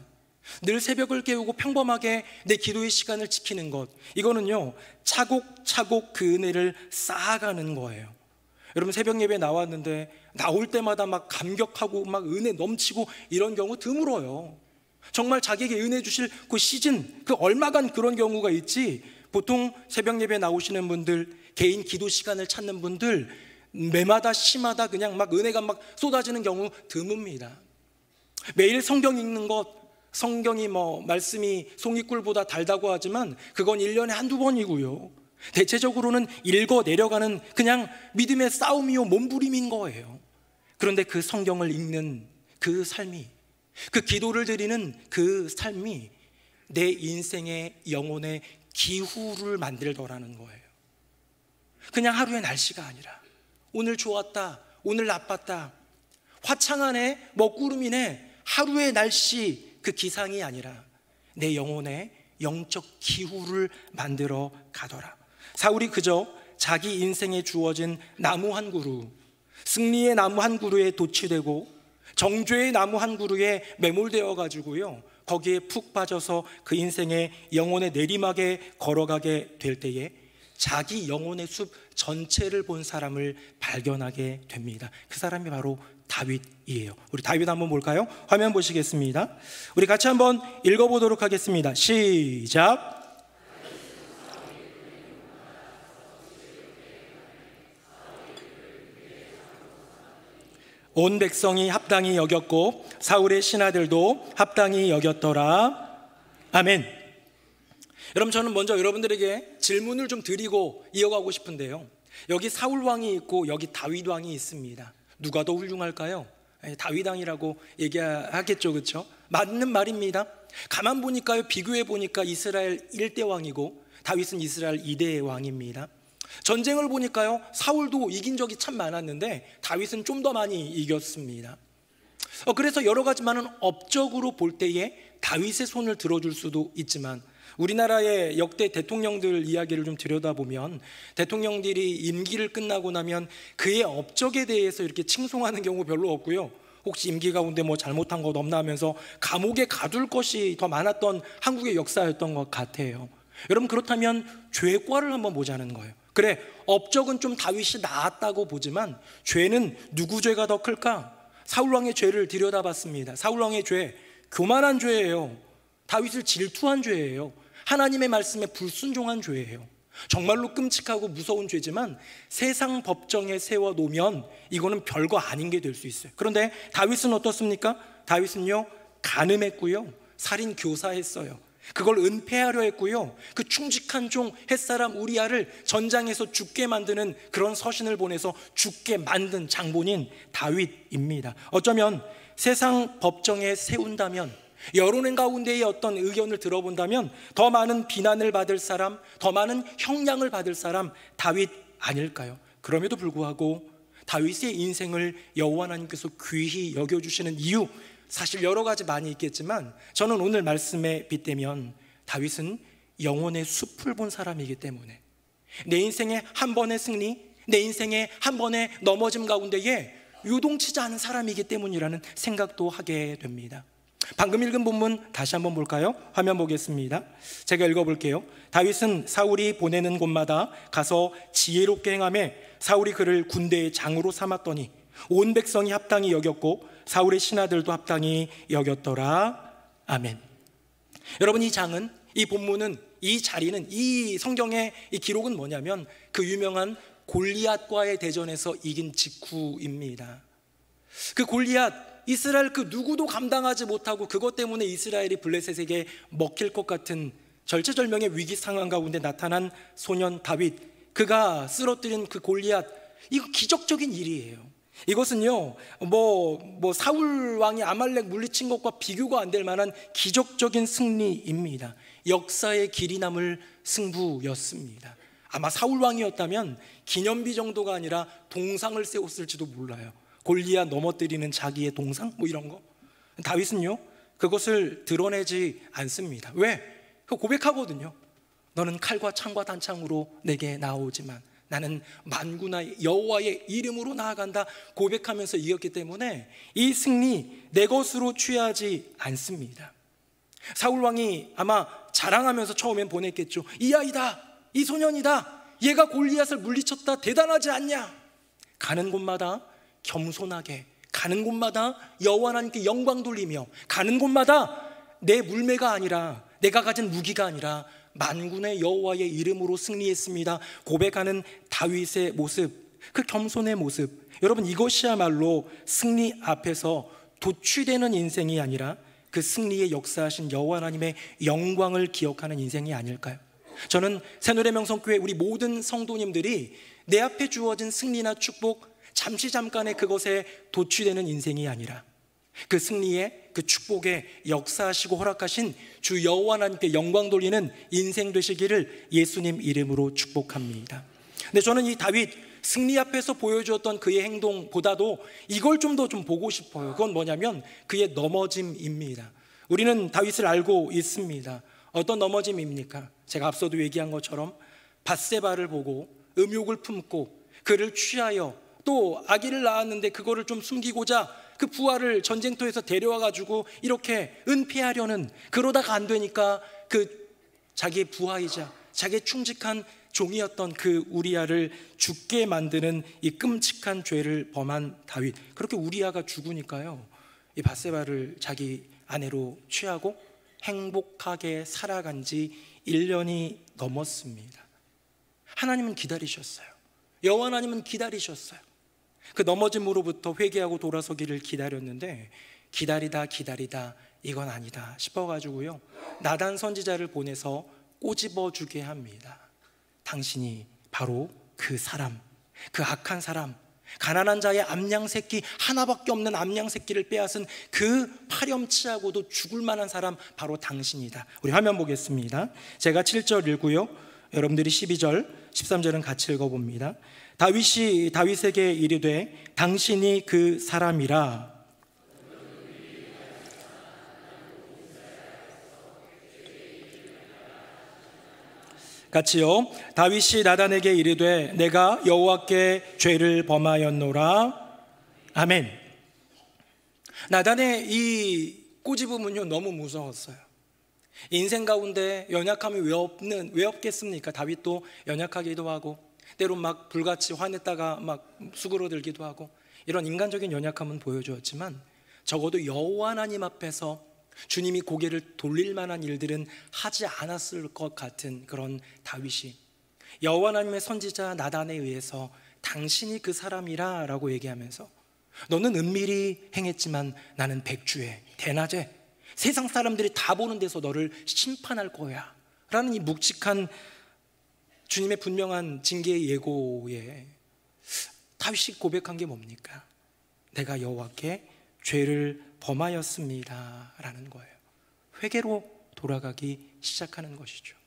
늘 새벽을 깨우고 평범하게 내 기도의 시간을 지키는 것, 이거는요 차곡차곡 그 은혜를 쌓아가는 거예요. 여러분, 새벽 예배 나왔는데 나올 때마다 막 감격하고 막 은혜 넘치고 이런 경우 드물어요. 정말 자기에게 은혜 주실 그 시즌, 그 얼마간 그런 경우가 있지, 보통 새벽 예배 나오시는 분들, 개인 기도 시간을 찾는 분들 매마다 시마다 그냥 막 은혜가 막 쏟아지는 경우 드뭅니다. 매일 성경 읽는 것, 성경이 뭐 말씀이 송이꿀보다 달다고 하지만 그건 일 년에 한두 번이고요, 대체적으로는 읽어 내려가는 그냥 믿음의 싸움이요 몸부림인 거예요. 그런데 그 성경을 읽는 그 삶이, 그 기도를 드리는 그 삶이 내 인생의 영혼의 기후를 만들더라는 거예요. 그냥 하루의 날씨가 아니라 오늘 좋았다, 오늘 나빴다, 화창하네, 먹구름이네, 하루의 날씨 그 기상이 아니라 내 영혼의 영적 기후를 만들어 가더라. 사울이 그저 자기 인생에 주어진 나무 한 그루, 승리의 나무 한 그루에 도취되고 정죄의 나무 한 그루에 매몰되어 가지고요, 거기에 푹 빠져서 그 인생의 영혼의 내리막에 걸어가게 될 때에 자기 영혼의 숲 전체를 본 사람을 발견하게 됩니다. 그 사람이 바로 다윗이에요. 우리 다윗 한번 볼까요? 화면 보시겠습니다. 우리 같이 한번 읽어보도록 하겠습니다. 시작. 온 백성이 합당히 여겼고 사울의 신하들도 합당히 여겼더라. 아멘. 여러분, 저는 먼저 여러분들에게 질문을 좀 드리고 이어가고 싶은데요, 여기 사울 왕이 있고 여기 다윗 왕이 있습니다. 누가 더 훌륭할까요? 다윗 왕이라고 얘기하겠죠, 그렇죠? 맞는 말입니다. 가만 보니까요, 비교해 보니까 이스라엘 일 대 왕이고 다윗은 이스라엘 이 대 왕입니다. 전쟁을 보니까요, 사울도 이긴 적이 참 많았는데 다윗은 좀 더 많이 이겼습니다. 어, 그래서 여러 가지만은 업적으로 볼 때에 다윗의 손을 들어줄 수도 있지만, 우리나라의 역대 대통령들 이야기를 좀 들여다보면 대통령들이 임기를 끝나고 나면 그의 업적에 대해서 이렇게 칭송하는 경우 별로 없고요, 혹시 임기 가운데 뭐 잘못한 것 없나 하면서 감옥에 가둘 것이 더 많았던 한국의 역사였던 것 같아요. 여러분, 그렇다면 죄과를 한번 보자는 거예요. 그래, 업적은 좀 다윗이 나았다고 보지만 죄는 누구 죄가 더 클까? 사울왕의 죄를 들여다봤습니다. 사울왕의 죄, 교만한 죄예요. 다윗을 질투한 죄예요. 하나님의 말씀에 불순종한 죄예요. 정말로 끔찍하고 무서운 죄지만 세상 법정에 세워놓으면 이거는 별거 아닌 게 될 수 있어요. 그런데 다윗은 어떻습니까? 다윗은요, 간음했고요, 살인 교사했어요. 그걸 은폐하려 했고요, 그 충직한 종 햇사람 우리아를 전장에서 죽게 만드는 그런 서신을 보내서 죽게 만든 장본인 다윗입니다. 어쩌면 세상 법정에 세운다면, 여론의 가운데의 어떤 의견을 들어본다면 더 많은 비난을 받을 사람, 더 많은 형량을 받을 사람 다윗 아닐까요? 그럼에도 불구하고 다윗의 인생을 여호와 하나님께서 귀히 여겨주시는 이유, 사실 여러 가지 많이 있겠지만 저는 오늘 말씀에 빗대면 다윗은 영혼의 숲을 본 사람이기 때문에 내 인생의 한 번의 승리, 내 인생의 한 번의 넘어짐 가운데에 요동치지 않은 사람이기 때문이라는 생각도 하게 됩니다. 방금 읽은 본문 다시 한번 볼까요? 화면 보겠습니다. 제가 읽어볼게요. 다윗은 사울이 보내는 곳마다 가서 지혜롭게 행하며 사울이 그를 군대의 장으로 삼았더니 온 백성이 합당히 여겼고 사울의 신하들도 합당히 여겼더라. 아멘. 여러분, 이 장은, 이 본문은, 이 자리는, 이 성경의 이 기록은 뭐냐면 그 유명한 골리앗과의 대전에서 이긴 직후입니다. 그 골리앗, 이스라엘 그 누구도 감당하지 못하고 그것 때문에 이스라엘이 블레셋에게 먹힐 것 같은 절체절명의 위기 상황 가운데 나타난 소년 다윗, 그가 쓰러뜨린 그 골리앗, 이거 기적적인 일이에요. 이것은요, 뭐, 뭐 사울 왕이 아말렉 물리친 것과 비교가 안 될 만한 기적적인 승리입니다. 역사의 길이 남을 승부였습니다. 아마 사울 왕이었다면 기념비 정도가 아니라 동상을 세웠을지도 몰라요. 골리앗 넘어뜨리는 자기의 동상 뭐 이런 거. 다윗은요, 그것을 드러내지 않습니다. 왜? 고백하거든요. 너는 칼과 창과 단창으로 내게 나오지만 나는 만군의 여호와의 이름으로 나아간다 고백하면서 이겼기 때문에 이 승리 내 것으로 취하지 않습니다. 사울 왕이 아마 자랑하면서 처음엔 보냈겠죠. 이 아이다, 이 소년이다, 얘가 골리앗을 물리쳤다, 대단하지 않냐. 가는 곳마다 겸손하게, 가는 곳마다 여호와 하나님께 영광 돌리며, 가는 곳마다 내 물매가 아니라, 내가 가진 무기가 아니라 만군의 여호와의 이름으로 승리했습니다 고백하는 다윗의 모습, 그 겸손의 모습, 여러분 이것이야말로 승리 앞에서 도취되는 인생이 아니라 그 승리의 역사하신 여호와 하나님의 영광을 기억하는 인생이 아닐까요? 저는 새노래명성교회 우리 모든 성도님들이 내 앞에 주어진 승리나 축복, 잠시 잠깐의 그것에 도취되는 인생이 아니라 그 승리의, 그 축복의 역사하시고 허락하신 주 여호와 하나님께 영광 돌리는 인생 되시기를 예수님 이름으로 축복합니다. 근데 저는 이 다윗 승리 앞에서 보여주었던 그의 행동보다도 이걸 좀 더 좀 보고 싶어요. 그건 뭐냐면 그의 넘어짐입니다. 우리는 다윗을 알고 있습니다. 어떤 넘어짐입니까? 제가 앞서도 얘기한 것처럼 밧세바를 보고 음욕을 품고 그를 취하여 또 아기를 낳았는데 그거를 좀 숨기고자 그 부하를 전쟁터에서 데려와 가지고 이렇게 은폐하려는, 그러다가 안 되니까 그 자기의 부하이자 자기의 충직한 종이었던 그 우리아를 죽게 만드는 이 끔찍한 죄를 범한 다윗. 그렇게 우리아가 죽으니까요, 이 밧세바를 자기 아내로 취하고 행복하게 살아간 지 일 년이 넘었습니다. 하나님은 기다리셨어요. 여호와 하나님은 기다리셨어요. 그 넘어짐으로부터 회개하고 돌아서기를 기다렸는데 기다리다 기다리다 이건 아니다 싶어가지고요, 나단 선지자를 보내서 꼬집어 주게 합니다. 당신이 바로 그 사람, 그 악한 사람, 가난한 자의 암양 새끼, 하나밖에 없는 암양 새끼를 빼앗은 그 파렴치하고도 죽을 만한 사람 바로 당신이다. 우리 화면 보겠습니다. 제가 칠 절 읽고요, 여러분들이 십이 절, 십삼 절은 같이 읽어봅니다. 다윗이 다윗에게 이르되 당신이 그 사람이라. 같이요. 다윗이 나단에게 이르되 내가 여호와께 죄를 범하였노라. 아멘. 나단의 이 꼬집음은요 너무 무서웠어요. 인생 가운데 연약함이 왜 없는 왜 없겠습니까? 다윗도 연약하기도 하고 때론 막 불같이 화냈다가 막 수그러들기도 하고 이런 인간적인 연약함은 보여주었지만 적어도 여호와 하나님 앞에서 주님이 고개를 돌릴 만한 일들은 하지 않았을 것 같은 그런 다윗이 여호와 하나님의 선지자 나단에 의해서 당신이 그 사람이라 라고 얘기하면서 너는 은밀히 행했지만 나는 백주에 대낮에 세상 사람들이 다 보는 데서 너를 심판할 거야 라는 이 묵직한 주님의 분명한 징계의 예고에 다윗이 고백한 게 뭡니까? 내가 여호와께 죄를 범하였습니다 라는 거예요. 회개로 돌아가기 시작하는 것이죠.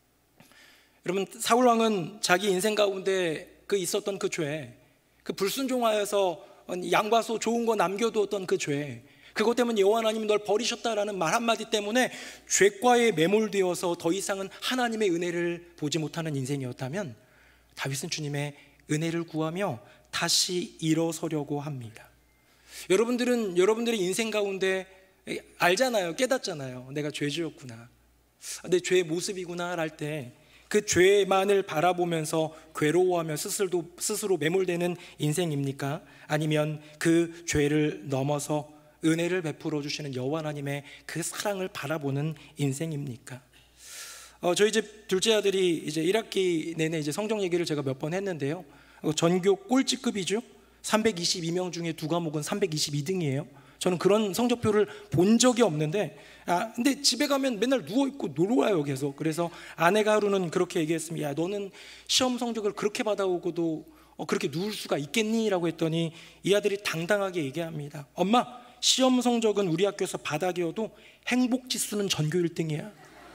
여러분, 사울왕은 자기 인생 가운데 그 있었던 그 죄, 그 불순종하여서 양과 소 좋은 거 남겨두었던 그 죄, 그것 때문에 여호와 하나님이 널 버리셨다라는 말 한마디 때문에 죄과에 매몰되어서 더 이상은 하나님의 은혜를 보지 못하는 인생이었다면 다윗은 주님의 은혜를 구하며 다시 일어서려고 합니다. 여러분들은 여러분들의 인생 가운데 알잖아요, 깨닫잖아요. 내가 죄지었구나, 내 죄의 모습이구나 할 때 그 죄만을 바라보면서 괴로워하며 스스로, 스스로 매몰되는 인생입니까? 아니면 그 죄를 넘어서 은혜를 베풀어 주시는 여호와 하나님의 그 사랑을 바라보는 인생입니까? 어, 저희 집 둘째 아들이 이제 일 학기 내내 이제 성적 얘기를 제가 몇 번 했는데요, 전교 꼴찌급이죠. 삼백이십이 명 중에 두 과목은 삼백이십이 등이에요. 저는 그런 성적표를 본 적이 없는데, 아 근데 집에 가면 맨날 누워있고 놀아요 계속. 그래서 아내가 하루는 그렇게 얘기했습니다. 야, 너는 시험 성적을 그렇게 받아오고도 어, 그렇게 누울 수가 있겠니? 라고 했더니 이 아들이 당당하게 얘기합니다. 엄마, 시험 성적은 우리 학교에서 바닥이어도 행복지수는 전교 일 등이야.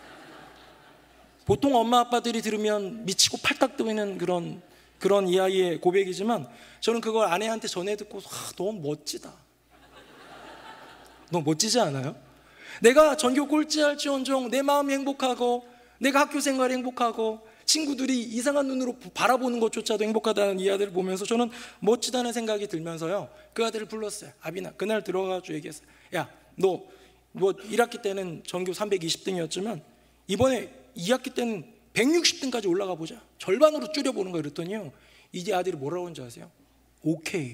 보통 엄마 아빠들이 들으면 미치고 팔딱 뛰는 그런 그런 이 아이의 고백이지만 저는 그걸 아내한테 전해 듣고 아, 너무 멋지다. 너무 멋지지 않아요? 내가 전교 꼴찌할지언정 내 마음이 행복하고 내가 학교 생활이 행복하고 친구들이 이상한 눈으로 바라보는 것조차도 행복하다는 이 아들을 보면서 저는 멋지다는 생각이 들면서요, 그 아들을 불렀어요. 아비나, 그날 들어가가지고 얘기했어요. 야, 너 뭐 일 학기 때는 전교 삼백이십 등이었지만 이번에 이 학기 때는 백육십 등까지 올라가 보자, 절반으로 줄여보는 거예요. 그랬더니요, 이제 아들이 뭐라고 하는지 아세요? 오케이.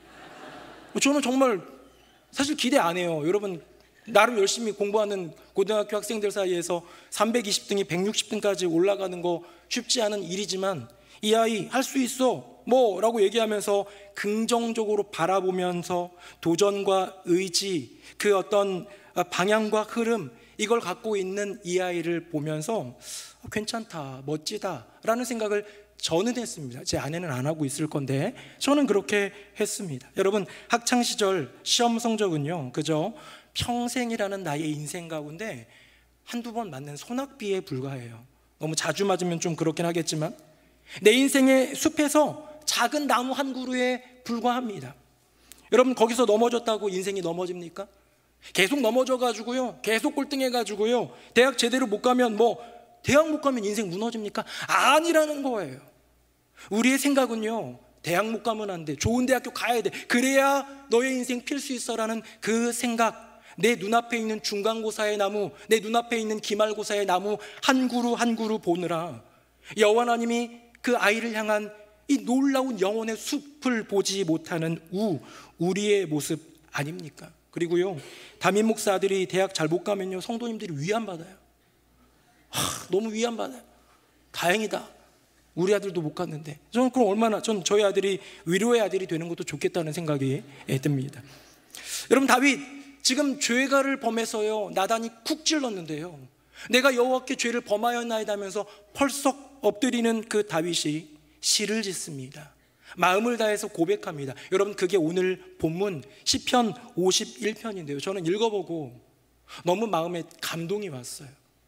저는 정말 사실 기대 안 해요. 여러분, 나름 열심히 공부하는 고등학교 학생들 사이에서 삼백이십 등이 백육십 등까지 올라가는 거 쉽지 않은 일이지만 이 아이 할 수 있어 뭐 라고 얘기하면서 긍정적으로 바라보면서 도전과 의지, 그 어떤 방향과 흐름, 이걸 갖고 있는 이 아이를 보면서 괜찮다, 멋지다 라는 생각을 저는 했습니다. 제 아내는 안 하고 있을 건데 저는 그렇게 했습니다. 여러분, 학창시절 시험 성적은요, 그저 평생이라는 나의 인생 가운데 한두 번 맞는 소낙비에 불과해요. 너무 자주 맞으면 좀 그렇긴 하겠지만 내 인생의 숲에서 작은 나무 한 그루에 불과합니다. 여러분, 거기서 넘어졌다고 인생이 넘어집니까? 계속 넘어져가지고요, 계속 꼴등해가지고요, 대학 제대로 못 가면 뭐 대학 못 가면 인생 무너집니까? 아니라는 거예요. 우리의 생각은요, 대학 못 가면 안 돼, 좋은 대학교 가야 돼, 그래야 너의 인생 필 수 있어라는 그 생각, 내 눈앞에 있는 중간고사의 나무, 내 눈앞에 있는 기말고사의 나무 한 그루 한 그루 보느라 여호와 하나님이 그 아이를 향한 이 놀라운 영혼의 숲을 보지 못하는 우, 우리의 모습 아닙니까? 그리고요, 담임 목사들이 대학 잘 못 가면요, 성도님들이 위안받아요. 하, 너무 위안받아요. 다행이다, 우리 아들도 못 갔는데. 저는 그럼 얼마나, 전 저희 아들이 위로의 아들이 되는 것도 좋겠다는 생각이 듭니다. 여러분, 다윗 지금 죄가를 범해서요, 나단이 쿡 찔렀는데요, 내가 여호와께 죄를 범하였나이다면서 펄썩 엎드리는 그 다윗이 시를 짓습니다. 마음을 다해서 고백합니다. 여러분, 그게 오늘 본문 시편 오십일 편인데요 저는 읽어보고 너무 마음에 감동이 왔어요.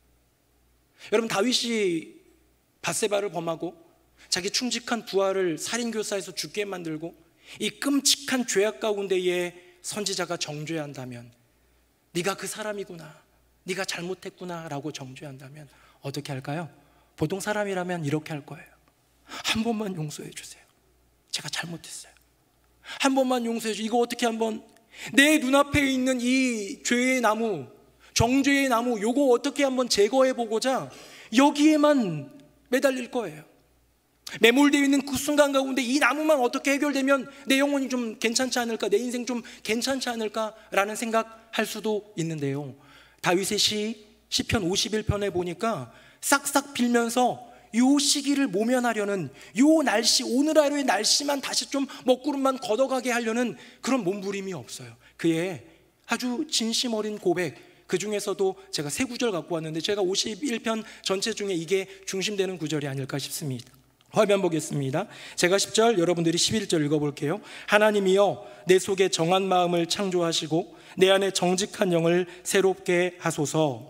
여러분, 다윗이 밧세바를 범하고 자기 충직한 부하를 살인교사에서 죽게 만들고 이 끔찍한 죄악 가운데에 선지자가 정죄한다면, 네가 그 사람이구나, 네가 잘못했구나 라고 정죄한다면 어떻게 할까요? 보통 사람이라면 이렇게 할 거예요. 한 번만 용서해 주세요, 제가 잘못했어요. 한 번만 용서해 주세요. 이거 어떻게 한번, 내 눈앞에 있는 이 죄의 나무, 정죄의 나무, 요거 어떻게 한번 제거해 보고자 여기에만 매달릴 거예요. 매몰되어 있는 그 순간 가운데 이 나무만 어떻게 해결되면 내 영혼이 좀 괜찮지 않을까, 내 인생 좀 괜찮지 않을까라는 생각할 수도 있는데요, 다윗의 시 시편 오십일 편에 보니까 싹싹 빌면서 요 시기를 모면하려는, 요 날씨, 오늘 하루의 날씨만 다시 좀 먹구름만 걷어가게 하려는 그런 몸부림이 없어요. 그의 아주 진심 어린 고백, 그 중에서도 제가 세 구절 갖고 왔는데 제가 오십일 편 전체 중에 이게 중심되는 구절이 아닐까 싶습니다. 화면 보겠습니다. 제가 십 절, 여러분들이 십일 절 읽어볼게요. 하나님이여, 내 속에 정한 마음을 창조하시고 내 안에 정직한 영을 새롭게 하소서.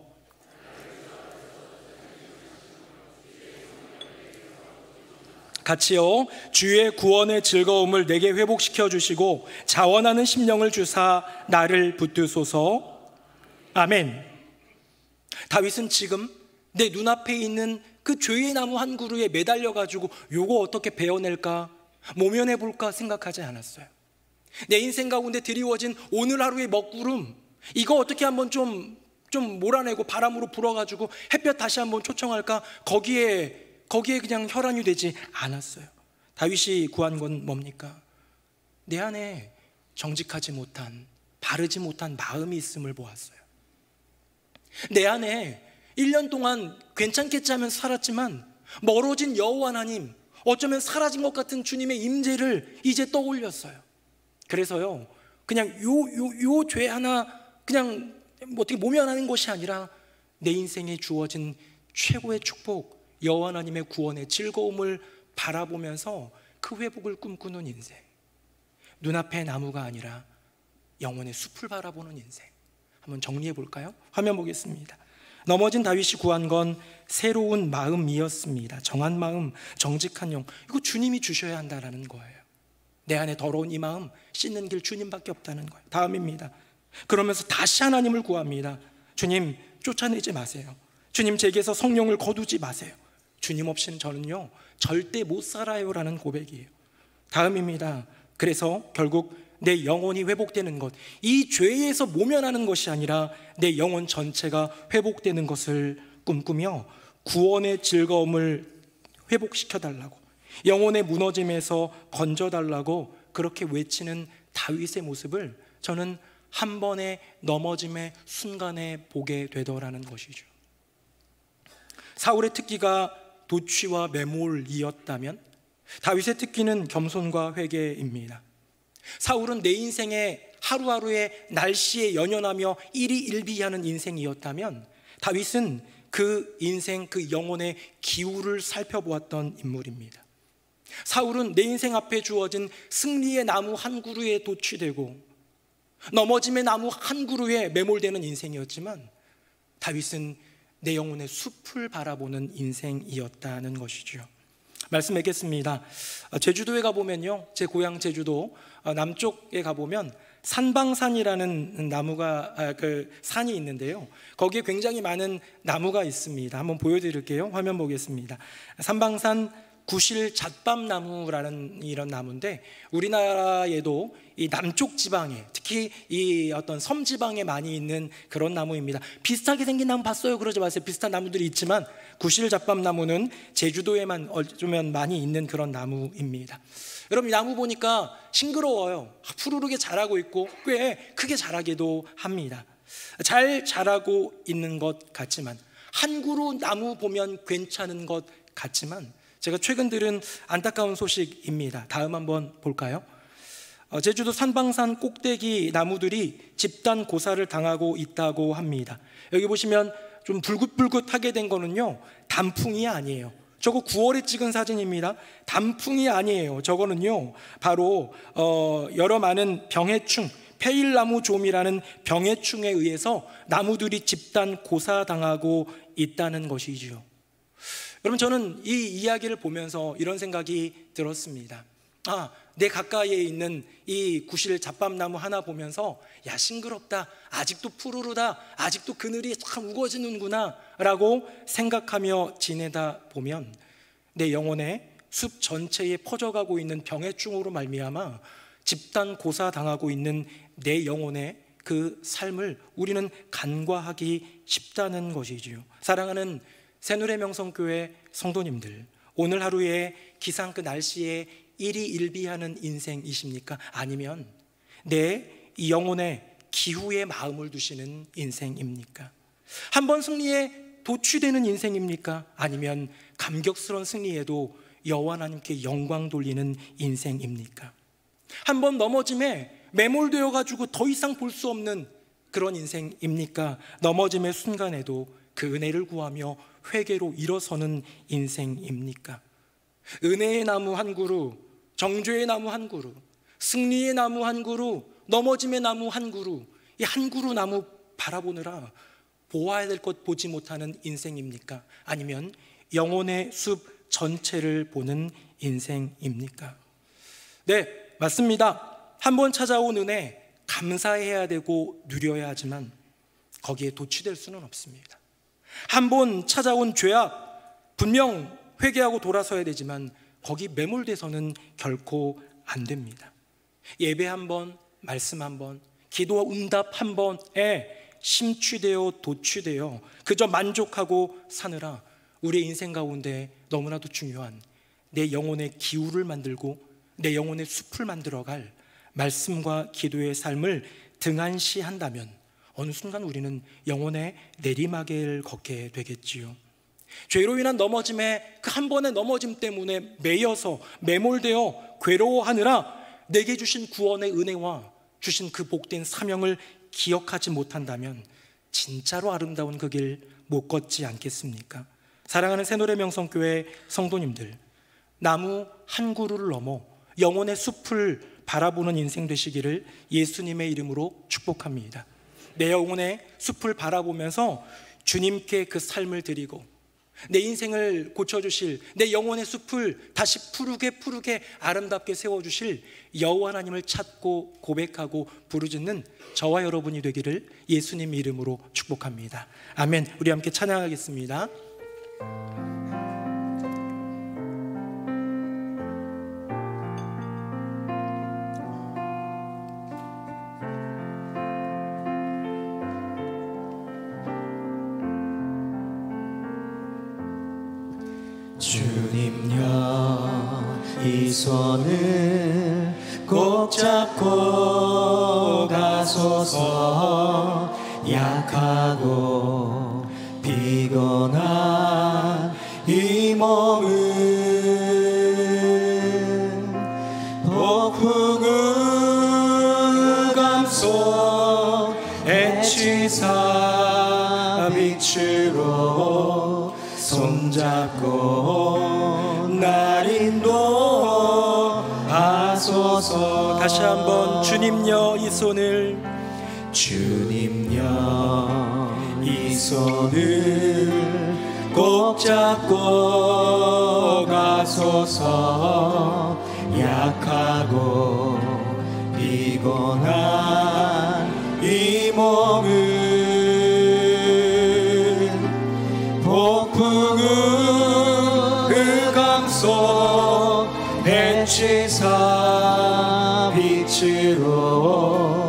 같이요. 주의 구원의 즐거움을 내게 회복시켜 주시고 자원하는 심령을 주사 나를 붙드소서. 아멘. 다윗은 지금 내 눈앞에 있는 그 죄의 나무 한 그루에 매달려 가지고 요거 어떻게 베어낼까, 모면해 볼까 생각하지 않았어요. 내 인생 가운데 드리워진 오늘 하루의 먹구름, 이거 어떻게 한번 좀, 좀 몰아내고 바람으로 불어가지고 햇볕 다시 한번 초청할까, 거기에 거기에 그냥 혈안이 되지 않았어요. 다윗이 구한 건 뭡니까? 내 안에 정직하지 못한, 바르지 못한 마음이 있음을 보았어요. 내 안에 일 년 동안 괜찮겠지 하면서 살았지만 멀어진 여호와 하나님, 어쩌면 사라진 것 같은 주님의 임재를 이제 떠올렸어요. 그래서요, 그냥 요, 요, 요 죄 하나 그냥 뭐 어떻게 모면하는 것이 아니라 내 인생에 주어진 최고의 축복, 여호와 하나님의 구원의 즐거움을 바라보면서 그 회복을 꿈꾸는 인생, 눈앞의 나무가 아니라 영혼의 숲을 바라보는 인생, 한번 정리해 볼까요? 화면 보겠습니다. 넘어진 다윗이 구한 건 새로운 마음이었습니다. 정한 마음, 정직한 영, 이거 주님이 주셔야 한다는 거예요. 내 안에 더러운 이 마음 씻는 길 주님밖에 없다는 거예요. 다음입니다. 그러면서 다시 하나님을 구합니다. 주님, 쫓아내지 마세요. 주님, 제게서 성령을 거두지 마세요. 주님 없이는 저는요 절대 못 살아요 라는 고백이에요. 다음입니다. 그래서 결국 내 영혼이 회복되는 것, 이 죄에서 모면하는 것이 아니라 내 영혼 전체가 회복되는 것을 꿈꾸며 구원의 즐거움을 회복시켜달라고, 영혼의 무너짐에서 건져달라고 그렇게 외치는 다윗의 모습을 저는 한 번의 넘어짐의 순간에 보게 되더라는 것이죠. 사울의 특기가 도취와 매몰이었다면 다윗의 특기는 겸손과 회개입니다. 사울은 내 인생의 하루하루의 날씨에 연연하며 일희일비하는 인생이었다면 다윗은 그 인생, 그 영혼의 기후를 살펴보았던 인물입니다. 사울은 내 인생 앞에 주어진 승리의 나무 한 그루에 도취되고 넘어짐의 나무 한 그루에 매몰되는 인생이었지만 다윗은 내 영혼의 숲을 바라보는 인생이었다는 것이죠. 말씀드리겠습니다. 제주도에 가보면요, 제 고향 제주도 남쪽에 가보면 산방산이라는 나무가 그 산이 있는데요, 거기에 굉장히 많은 나무가 있습니다. 한번 보여드릴게요. 화면 보겠습니다. 산방산 구실잣밤나무라는 이런 나무인데 우리나라에도 이 남쪽 지방에, 특히 이 어떤 섬 지방에 많이 있는 그런 나무입니다. 비슷하게 생긴 나무 봤어요? 그러지 마세요. 비슷한 나무들이 있지만 구실잣밤나무는 제주도에만 좀 많이 있는 그런 나무입니다. 여러분, 이 나무 보니까 싱그러워요. 푸르르게 자라고 있고 꽤 크게 자라기도 합니다. 잘 자라고 있는 것 같지만, 한 그루 나무 보면 괜찮은 것 같지만 제가 최근 들은 안타까운 소식입니다. 다음 한번 볼까요? 어, 제주도 산방산 꼭대기 나무들이 집단 고사를 당하고 있다고 합니다. 여기 보시면 좀 불긋불긋하게 된 거는요, 단풍이 아니에요. 저거 구월에 찍은 사진입니다. 단풍이 아니에요. 저거는요 바로 어, 여러 많은 병해충, 페일나무 좀이라는 병해충에 의해서 나무들이 집단 고사당하고 있다는 것이지요. 여러분, 저는 이 이야기를 보면서 이런 생각이 들었습니다. 아, 내 가까이에 있는 이 구실 잣밤나무 하나 보면서 야, 싱그럽다, 아직도 푸르르다, 아직도 그늘이 참 우거지는구나 라고 생각하며 지내다 보면 내 영혼의 숲 전체에 퍼져가고 있는 병해충으로 말미암아 집단 고사당하고 있는 내 영혼의 그 삶을 우리는 간과하기 쉽다는 것이지요. 사랑하는 새누리명성교회 성도님들, 오늘 하루의 기상 그 날씨에 일희일비하는 인생이십니까? 아니면 내 이 영혼의 기후에 마음을 두시는 인생입니까? 한번 승리에 도취되는 인생입니까? 아니면 감격스러운 승리에도 여호와 하나님께 영광 돌리는 인생입니까? 한번 넘어짐에 매몰되어 가지고 더 이상 볼 수 없는 그런 인생입니까? 넘어짐의 순간에도 그 은혜를 구하며 회개로 일어서는 인생입니까? 은혜의 나무 한 그루, 정죄의 나무 한 그루, 승리의 나무 한 그루, 넘어짐의 나무 한 그루, 이 한 그루 나무 바라보느라 보아야 될 것 보지 못하는 인생입니까? 아니면 영혼의 숲 전체를 보는 인생입니까? 네, 맞습니다. 한번 찾아온 은혜 감사해야 되고 누려야 하지만 거기에 도취될 수는 없습니다. 한번 찾아온 죄악 분명 회개하고 돌아서야 되지만 거기 매몰돼서는 결코 안 됩니다. 예배 한 번, 말씀 한 번, 기도 응답 한 번에 심취되어 도취되어 그저 만족하고 사느라 우리의 인생 가운데 너무나도 중요한 내 영혼의 기후를 만들고 내 영혼의 숲을 만들어갈 말씀과 기도의 삶을 등한시한다면 어느 순간 우리는 영혼의 내리막을 걷게 되겠지요. 죄로 인한 넘어짐에 그 한 번의 넘어짐 때문에 매여서 매몰되어 괴로워하느라 내게 주신 구원의 은혜와 주신 그 복된 사명을 기억하지 못한다면 진짜로 아름다운 그 길 못 걷지 않겠습니까? 사랑하는 새노래명성교회 성도님들, 나무 한 그루를 넘어 영혼의 숲을 바라보는 인생 되시기를 예수님의 이름으로 축복합니다. 내 영혼의 숲을 바라보면서 주님께 그 삶을 드리고 내 인생을 고쳐주실, 내 영혼의 숲을 다시 푸르게 푸르게 아름답게 세워주실 여호와 하나님을 찾고 고백하고 부르짖는 저와 여러분이 되기를 예수님 이름으로 축복합니다. 아멘. 우리 함께 찬양하겠습니다. 주님여 이 손을 꼭 잡고 가소서. 약하고 피곤한 이 몸은 폭풍우 감속 애치사 빛으로 손잡고 날 인도하소서. 다시 한번 주님여 이 손을 주님여 이 손을 꼭 잡고 가소서. 약하고 피곤한 이 몸은 폭풍우 흑암속 내치사 빛으로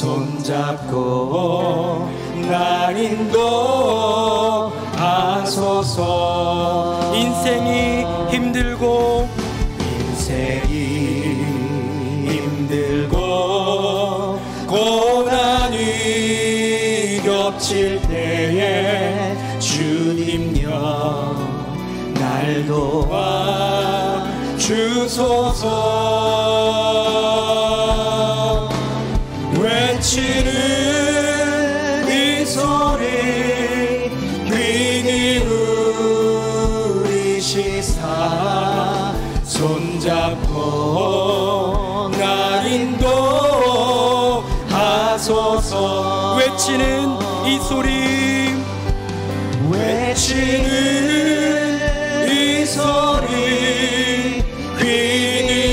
손잡고 날 인도하소서. 인생이 힘들고 인생이 힘들고 고난이 겹칠 때에 주님여 날 도와 주소서. 외치는 이 소리 귀히 울리시사 손잡고 날 인도하소서. 외치는 이 소리 외치는 이 소리 귀히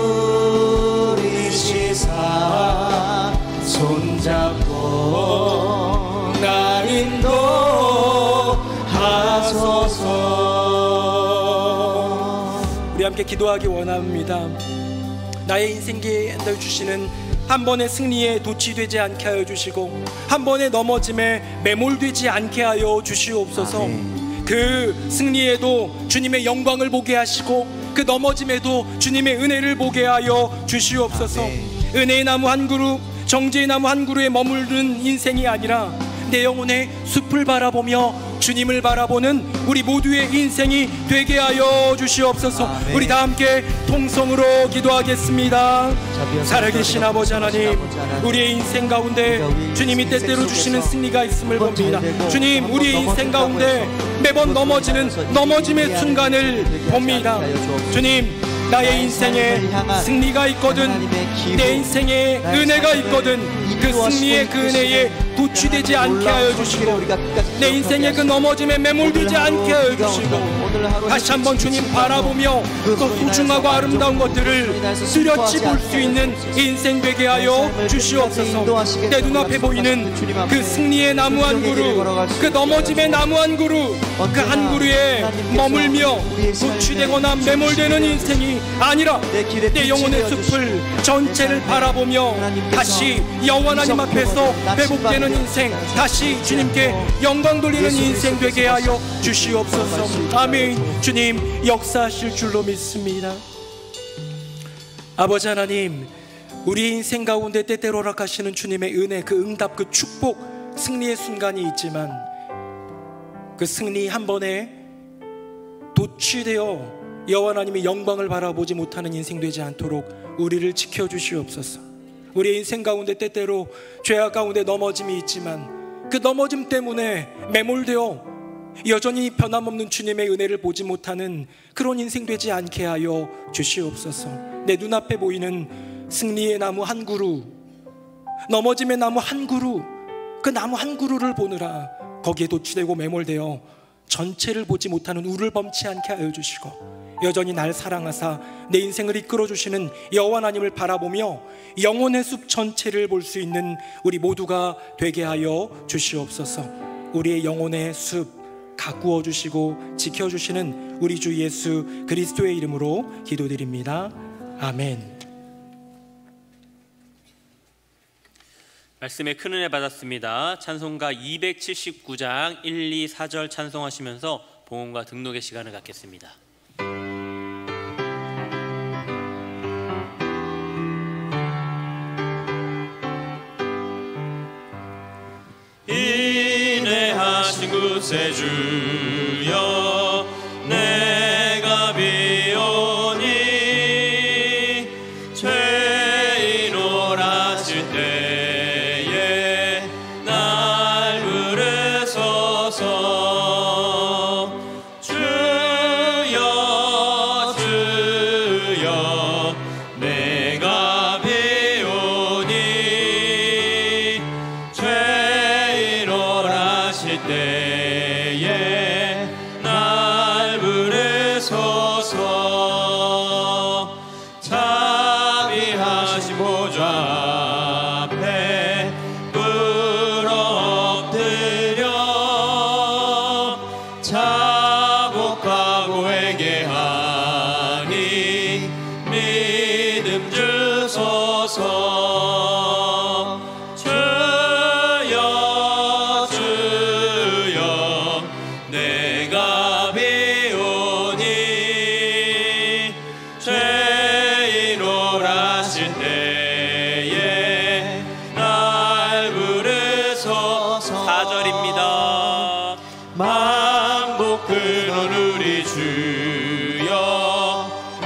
울리시사 손잡고 날 인도하소서. 우리 함께 기도하기 원합니다. 나의 인생기에 주시는 한 번의 승리에 도취되지 않게 하여 주시고 한 번의 넘어짐에 매몰되지 않게 하여 주시옵소서. 아멘. 그 승리에도 주님의 영광을 보게 하시고 그 넘어짐에도 주님의 은혜를 보게 하여 주시옵소서. 아멘. 은혜의 나무 한 그루, 정죄의 나무 한 그루에 머무르는 인생이 아니라 내 영혼의 숲을 바라보며 주님을 바라보는 우리 모두의 인생이 되게 하여 주시옵소서. 아멘. 우리 다 함께 통성으로 기도하겠습니다. 살아계신 아버지 하나님, 우리의 인생 가운데 주님이 때때로 주시는 승리가 있음을 봅니다. 주님, 우리의 인생 가운데 매번 넘어지는 넘어짐의 순간을 봅니다. 주님, 나의 인생에 승리가 있거든, 내 인생에 은혜가 있거든, 그 승리의 그 은혜에 도취되지 않게 하여 주시고 내 인생의 그 넘어짐에 매몰되지 않게 하여 주시고 다시 한번 주님 바라보며 또 소중하고 아름다운 것들을 뚜렷이 볼 수 있는 인생 되게 하여 주시옵소서. 내 눈앞에 보이는 그 승리의 나무 한 그루, 그 넘어짐의 나무 한 그루, 그 한 그루에 머물며 도취되거나 매몰되는 인생이 아니라 내 영혼의 숲을 전체를 바라보며 다시 여호와 하나님 앞에서 회복되는 인생, 다시 주님께 영광 돌리는 인생 되게 하여 주시옵소서. 아멘. 주님 역사하실 줄로 믿습니다. 아버지 하나님, 우리 인생 가운데 때때로 허락하시는 주님의 은혜, 그 응답, 그 축복, 승리의 순간이 있지만 그 승리 한 번에 도취되어 여호와 하나님의 영광을 바라보지 못하는 인생 되지 않도록 우리를 지켜주시옵소서. 우리의 인생 가운데 때때로 죄악 가운데 넘어짐이 있지만 그 넘어짐 때문에 매몰되어 여전히 변함없는 주님의 은혜를 보지 못하는 그런 인생 되지 않게 하여 주시옵소서. 내 눈앞에 보이는 승리의 나무 한 그루, 넘어짐의 나무 한 그루, 그 나무 한 그루를 보느라 거기에 도취되고 매몰되어 전체를 보지 못하는 우를 범치 않게 하여 주시고 여전히 날 사랑하사 내 인생을 이끌어 주시는 여호와 하나님을 바라보며 영혼의 숲 전체를 볼 수 있는 우리 모두가 되게 하여 주시옵소서. 우리의 영혼의 숲 가꾸어 주시고 지켜 주시는 우리 주 예수 그리스도의 이름으로 기도드립니다. 아멘. 말씀에 큰 은혜 받았습니다. 찬송가 이백칠십구 장 일, 이, 사 절 찬송하시면서 봉헌과 등록의 시간을 갖겠습니다. 구세주여 내가 비오니 죄인 오라질 때에 날 부르소서. 주여 주여 내가 비오니 죄인 오라실 때에 날 부르소서. 자비하신 보좌 앞에 꿇어 엎드려 자복하고 회개하니 믿음 주소서. 주여 주여 내가 비오니 죄인 오라실 때에 날 부르소서. 사 절입니다. 만복 근원 우리 주여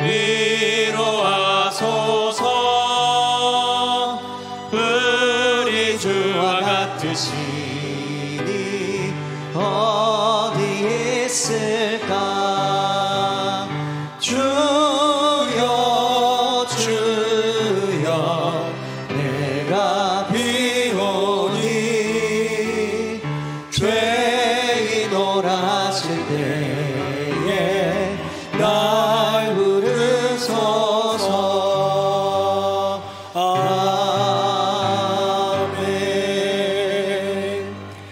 위로하소서. 우리 주와 같으시니 어디에 있을까? 주여 주여 내가 비오니 죄인 오라실 때에 날 부르소서. 아멘.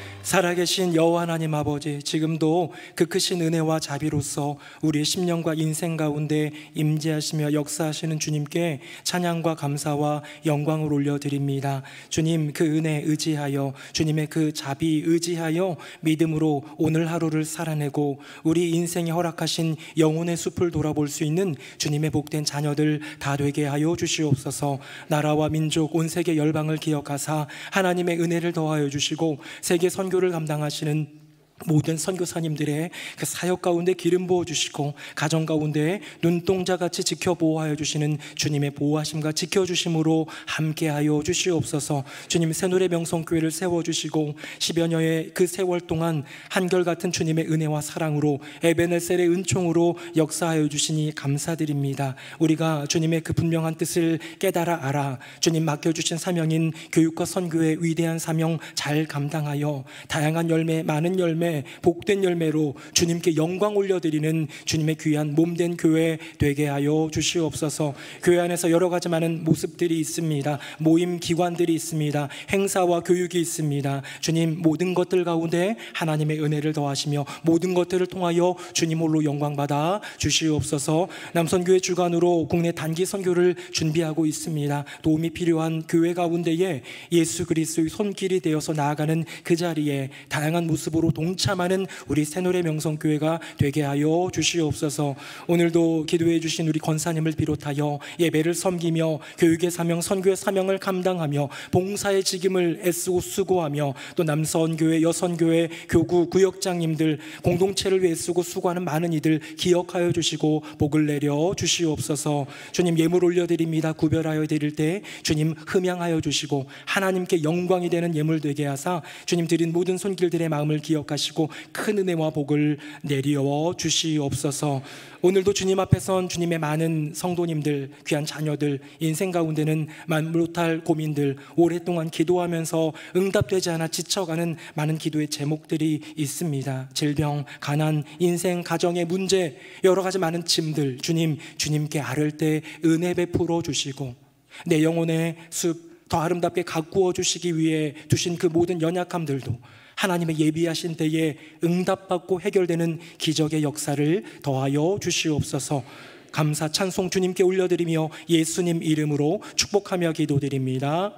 살아계신 여호와 하나님 아버지, 지금도 그 크신 은혜와 자비로서 우리의 심령과 인생 가운데 임재하시며 역사하시는 주님께 찬양과 감사와 영광을 올려드립니다. 주님, 그 은혜 의지하여, 주님의 그 자비 의지하여 믿음으로 오늘 하루를 살아내고 우리 인생에 허락하신 영혼의 숲을 돌아볼 수 있는 주님의 복된 자녀들 다 되게 하여 주시옵소서. 나라와 민족 온 세계 열방을 기억하사 하나님의 은혜를 더하여 주시고 세계 선교를 감당하시는 모든 선교사님들의 그 사역 가운데 기름 부어주시고 가정 가운데 눈동자같이 지켜보호하여 주시는 주님의 보호하심과 지켜주심으로 함께하여 주시옵소서. 주님, 새노래 명성교회를 세워주시고 십여 년의 그 세월 동안 한결같은 주님의 은혜와 사랑으로 에베네셀의 은총으로 역사하여 주시니 감사드립니다. 우리가 주님의 그 분명한 뜻을 깨달아 알아 주님 맡겨주신 사명인 교육과 선교의 위대한 사명 잘 감당하여 다양한 열매, 많은 열매, 복된 열매로 주님께 영광 올려드리는 주님의 귀한 몸된 교회 되게 하여 주시옵소서. 교회 안에서 여러 가지 많은 모습들이 있습니다. 모임 기관들이 있습니다. 행사와 교육이 있습니다. 주님, 모든 것들 가운데 하나님의 은혜를 더하시며 모든 것들을 통하여 주님 홀로 영광받아 주시옵소서. 남선교회 주관으로 국내 단기 선교를 준비하고 있습니다. 도움이 필요한 교회 가운데에 예수 그리스도의 손길이 되어서 나아가는 그 자리에 다양한 모습으로 동참하는 우리 새노래 명성교회가 되게 하여 주시옵소서. 오늘도 기도해 주신 우리 권사님을 비롯하여 예배를 섬기며 교육의 사명, 선교의 사명을 감당하며 봉사의 직임을 애쓰고 수고하며 또 남선교회, 여선교회, 교구, 구역장님들 공동체를 위해 쓰고 수고하는 많은 이들 기억하여 주시고 복을 내려 주시옵소서. 주님, 예물 올려드립니다. 구별하여 드릴 때 주님 흠양하여 주시고 하나님께 영광이 되는 예물 되게 하사 주님 드린 모든 손길들의 마음을 기억하시고 큰 은혜와 복을 내리어 주시옵소서. 오늘도 주님 앞에 선 주님의 많은 성도님들, 귀한 자녀들, 인생 가운데는 만무못할 고민들, 오랫동안 기도하면서 응답되지 않아 지쳐가는 많은 기도의 제목들이 있습니다. 질병, 가난, 인생, 가정의 문제, 여러 가지 많은 짐들 주님, 주님께 아를 때 은혜 베풀어 주시고 내 영혼의 숲 더 아름답게 가꾸어 주시기 위해 두신 그 모든 연약함들도 하나님의 예비하신 때에 응답받고 해결되는 기적의 역사를 더하여 주시옵소서. 감사 찬송 주님께 올려드리며 예수님 이름으로 축복하며 기도드립니다.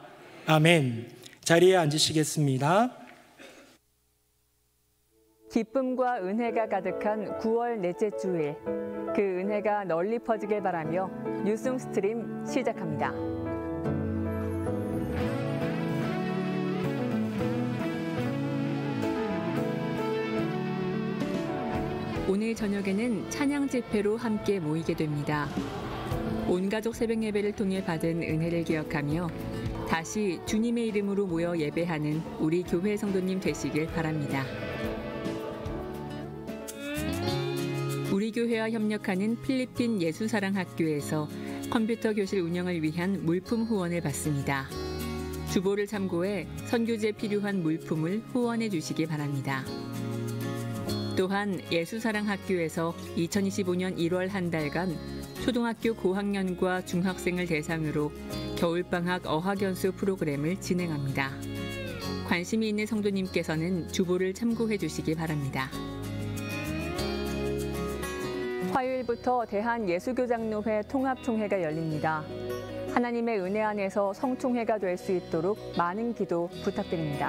아멘. 자리에 앉으시겠습니다. 기쁨과 은혜가 가득한 구월 넷째 주일, 그 은혜가 널리 퍼지길 바라며 뉴스 스트림 시작합니다. 오늘 저녁에는 찬양 집회로 함께 모이게 됩니다. 온 가족 새벽 예배를 통해 받은 은혜를 기억하며 다시 주님의 이름으로 모여 예배하는 우리 교회 성도님 되시길 바랍니다. 우리 교회와 협력하는 필리핀 예수사랑학교에서 컴퓨터 교실 운영을 위한 물품 후원을 받습니다. 주보를 참고해 선교지에 필요한 물품을 후원해 주시기 바랍니다. 또한 예수사랑학교에서 이천이십오년 일월 한 달간 초등학교 고학년과 중학생을 대상으로 겨울방학 어학연수 프로그램을 진행합니다. 관심이 있는 성도님께서는 주보를 참고해 주시기 바랍니다. 화요일부터 대한예수교장로회 통합총회가 열립니다. 하나님의 은혜 안에서 성총회가 될 수 있도록 많은 기도 부탁드립니다.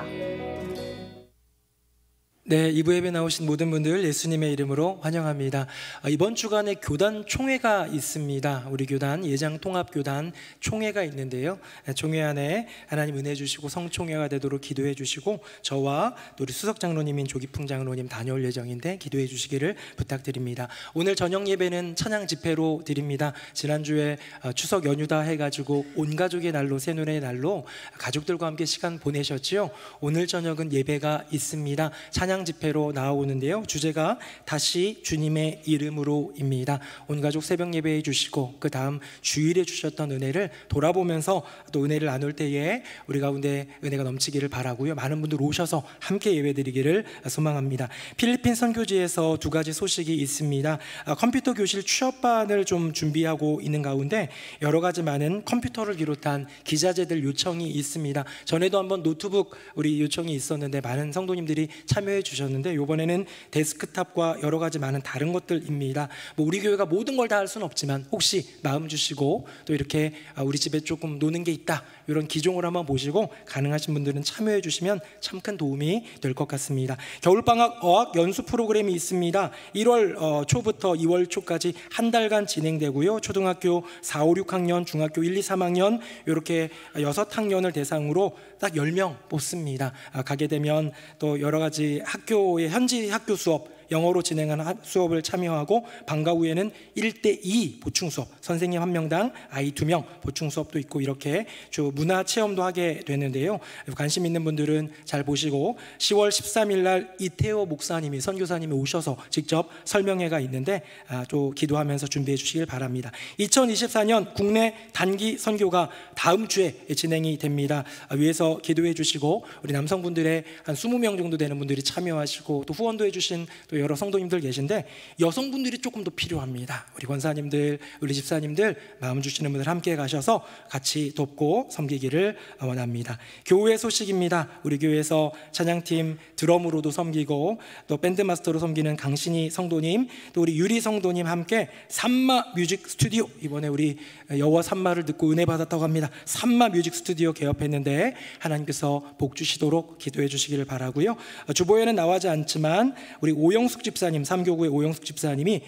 네, 이 부 예배 나오신 모든 분들 예수님의 이름으로 환영합니다. 이번 주간에 교단 총회가 있습니다. 우리 교단 예장통합교단 총회가 있는데요. 총회 안에 하나님 은혜 주시고 성총회가 되도록 기도해 주시고 저와 또 우리 수석장로님인 조기풍 장로님 다녀올 예정인데 기도해 주시기를 부탁드립니다. 오늘 저녁 예배는 찬양 집회로 드립니다. 지난주에 추석 연휴다 해가지고 온 가족의 날로 새누리의 날로 가족들과 함께 시간 보내셨지요. 오늘 저녁은 예배가 있습니다. 찬양 집회로 나오는데요. 주제가 다시 주님의 이름으로입니다. 온 가족 새벽 예배해 주시고 그 다음 주일에 주셨던 은혜를 돌아보면서 또 은혜를 나눌 때에 우리 가운데 은혜가 넘치기를 바라고요. 많은 분들 오셔서 함께 예배드리기를 소망합니다. 필리핀 선교지에서 두 가지 소식이 있습니다. 컴퓨터 교실 취업반을 좀 준비하고 있는 가운데 여러 가지 많은 컴퓨터를 비롯한 기자재들 요청이 있습니다. 전에도 한번 노트북 우리 요청이 있었는데 많은 성도님들이 참여해 주셨는데 이번에는 데스크탑과 여러 가지 많은 다른 것들입니다. 뭐 우리 교회가 모든 걸 다 할 수는 없지만 혹시 마음 주시고 또 이렇게 우리 집에 조금 노는 게 있다 이런 기종을 한번 보시고 가능하신 분들은 참여해 주시면 참 큰 도움이 될 것 같습니다. 겨울방학 어학 연수 프로그램이 있습니다. 일월 초부터 이월 초까지 한 달간 진행되고요. 초등학교 사, 오, 육 학년, 중학교 일, 이, 삼 학년 이렇게 여섯 학년을 대상으로 딱 열 명 뽑습니다. 가게 되면 또 여러 가지 학교의 현지 학교 수업 영어로 진행하는 수업을 참여하고 방과 후에는 일 대 이 보충 수업, 선생님 한 명당 아이 두 명 보충 수업도 있고 이렇게 주 문화 체험도 하게 되는데요. 관심 있는 분들은 잘 보시고 시월 십삼일 날 이태호 목사님이 선교사님이 오셔서 직접 설명회가 있는데 또 기도하면서 준비해 주시길 바랍니다. 이천이십사년 국내 단기 선교가 다음 주에 진행이 됩니다. 위에서 기도해 주시고 우리 남성분들의 한 이십 명 정도 되는 분들이 참여하시고 또 후원도 해주신 또 여러 성도님들 계신데 여성분들이 조금 더 필요합니다. 우리 권사님들, 우리 집사님들 마음 주시는 분들 함께 가셔서 같이 돕고 섬기기를 원합니다. 교회 소식입니다. 우리 교회에서 찬양팀 드럼으로도 섬기고 또 밴드마스터로 섬기는 강신희 성도님 또 우리 유리 성도님 함께 삼마 뮤직 스튜디오 이번에 우리 여호와 삼마를 듣고 은혜 받았다고 합니다. 삼마 뮤직 스튜디오 개업했는데 하나님께서 복 주시도록 기도해 주시기를 바라고요. 주보에는 나와지 않지만 우리 오영 오영숙 집사님, 삼교구의 오영숙 집사님이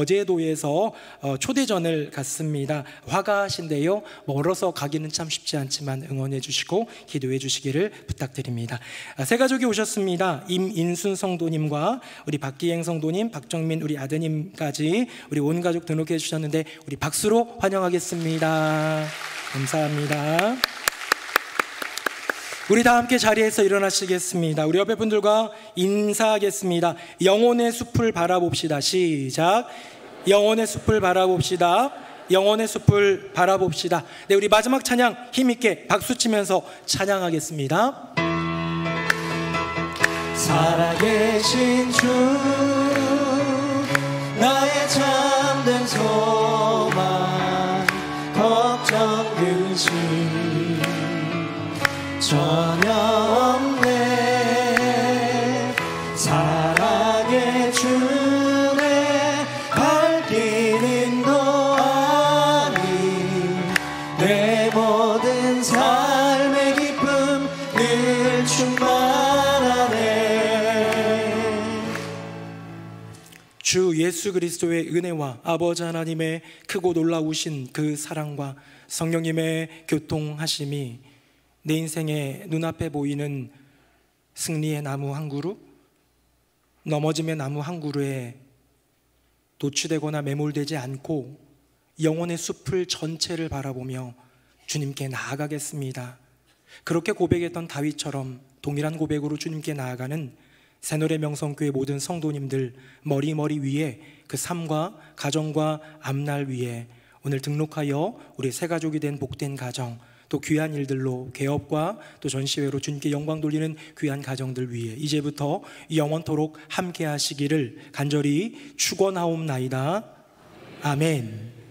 거제도에서 초대전을 갔습니다. 화가신데요. 멀어서 가기는 참 쉽지 않지만 응원해 주시고 기도해 주시기를 부탁드립니다. 새 가족이 오셨습니다. 임인순 성도님과 우리 박기행 성도님, 박정민 우리 아드님까지 우리 온 가족 등록해 주셨는데 우리 박수로 환영하겠습니다. 감사합니다. 우리 다 함께 자리에서 일어나시겠습니다. 우리 옆에 분들과 인사하겠습니다. 영혼의 숲을 바라봅시다. 시작. 영혼의 숲을 바라봅시다. 영혼의 숲을 바라봅시다. 네, 우리 마지막 찬양 힘있게 박수치면서 찬양하겠습니다. 살아계신 주 나의 참된 소망 걱정 근심 전혀 없네. 사랑의 주내 밝히는 도안이 내 모든 삶의 기쁨 늘 충만하네. 주 예수 그리스도의 은혜와 아버지 하나님의 크고 놀라우신 그 사랑과 성령님의 교통하심이 내 인생의 눈앞에 보이는 승리의 나무 한 그루, 넘어짐의 나무 한 그루에 도취되거나 매몰되지 않고 영혼의 숲을 전체를 바라보며 주님께 나아가겠습니다. 그렇게 고백했던 다윗처럼 동일한 고백으로 주님께 나아가는 새노래 명성교회 모든 성도님들 머리머리 위에 그 삶과 가정과 앞날 위에 오늘 등록하여 우리 새 가족이 된 복된 가정, 또 귀한 일들로 개업과 또 전시회로 주님께 영광 돌리는 귀한 가정들 위해 이제부터 영원토록 함께 하시기를 간절히 축원하옵나이다. 아멘.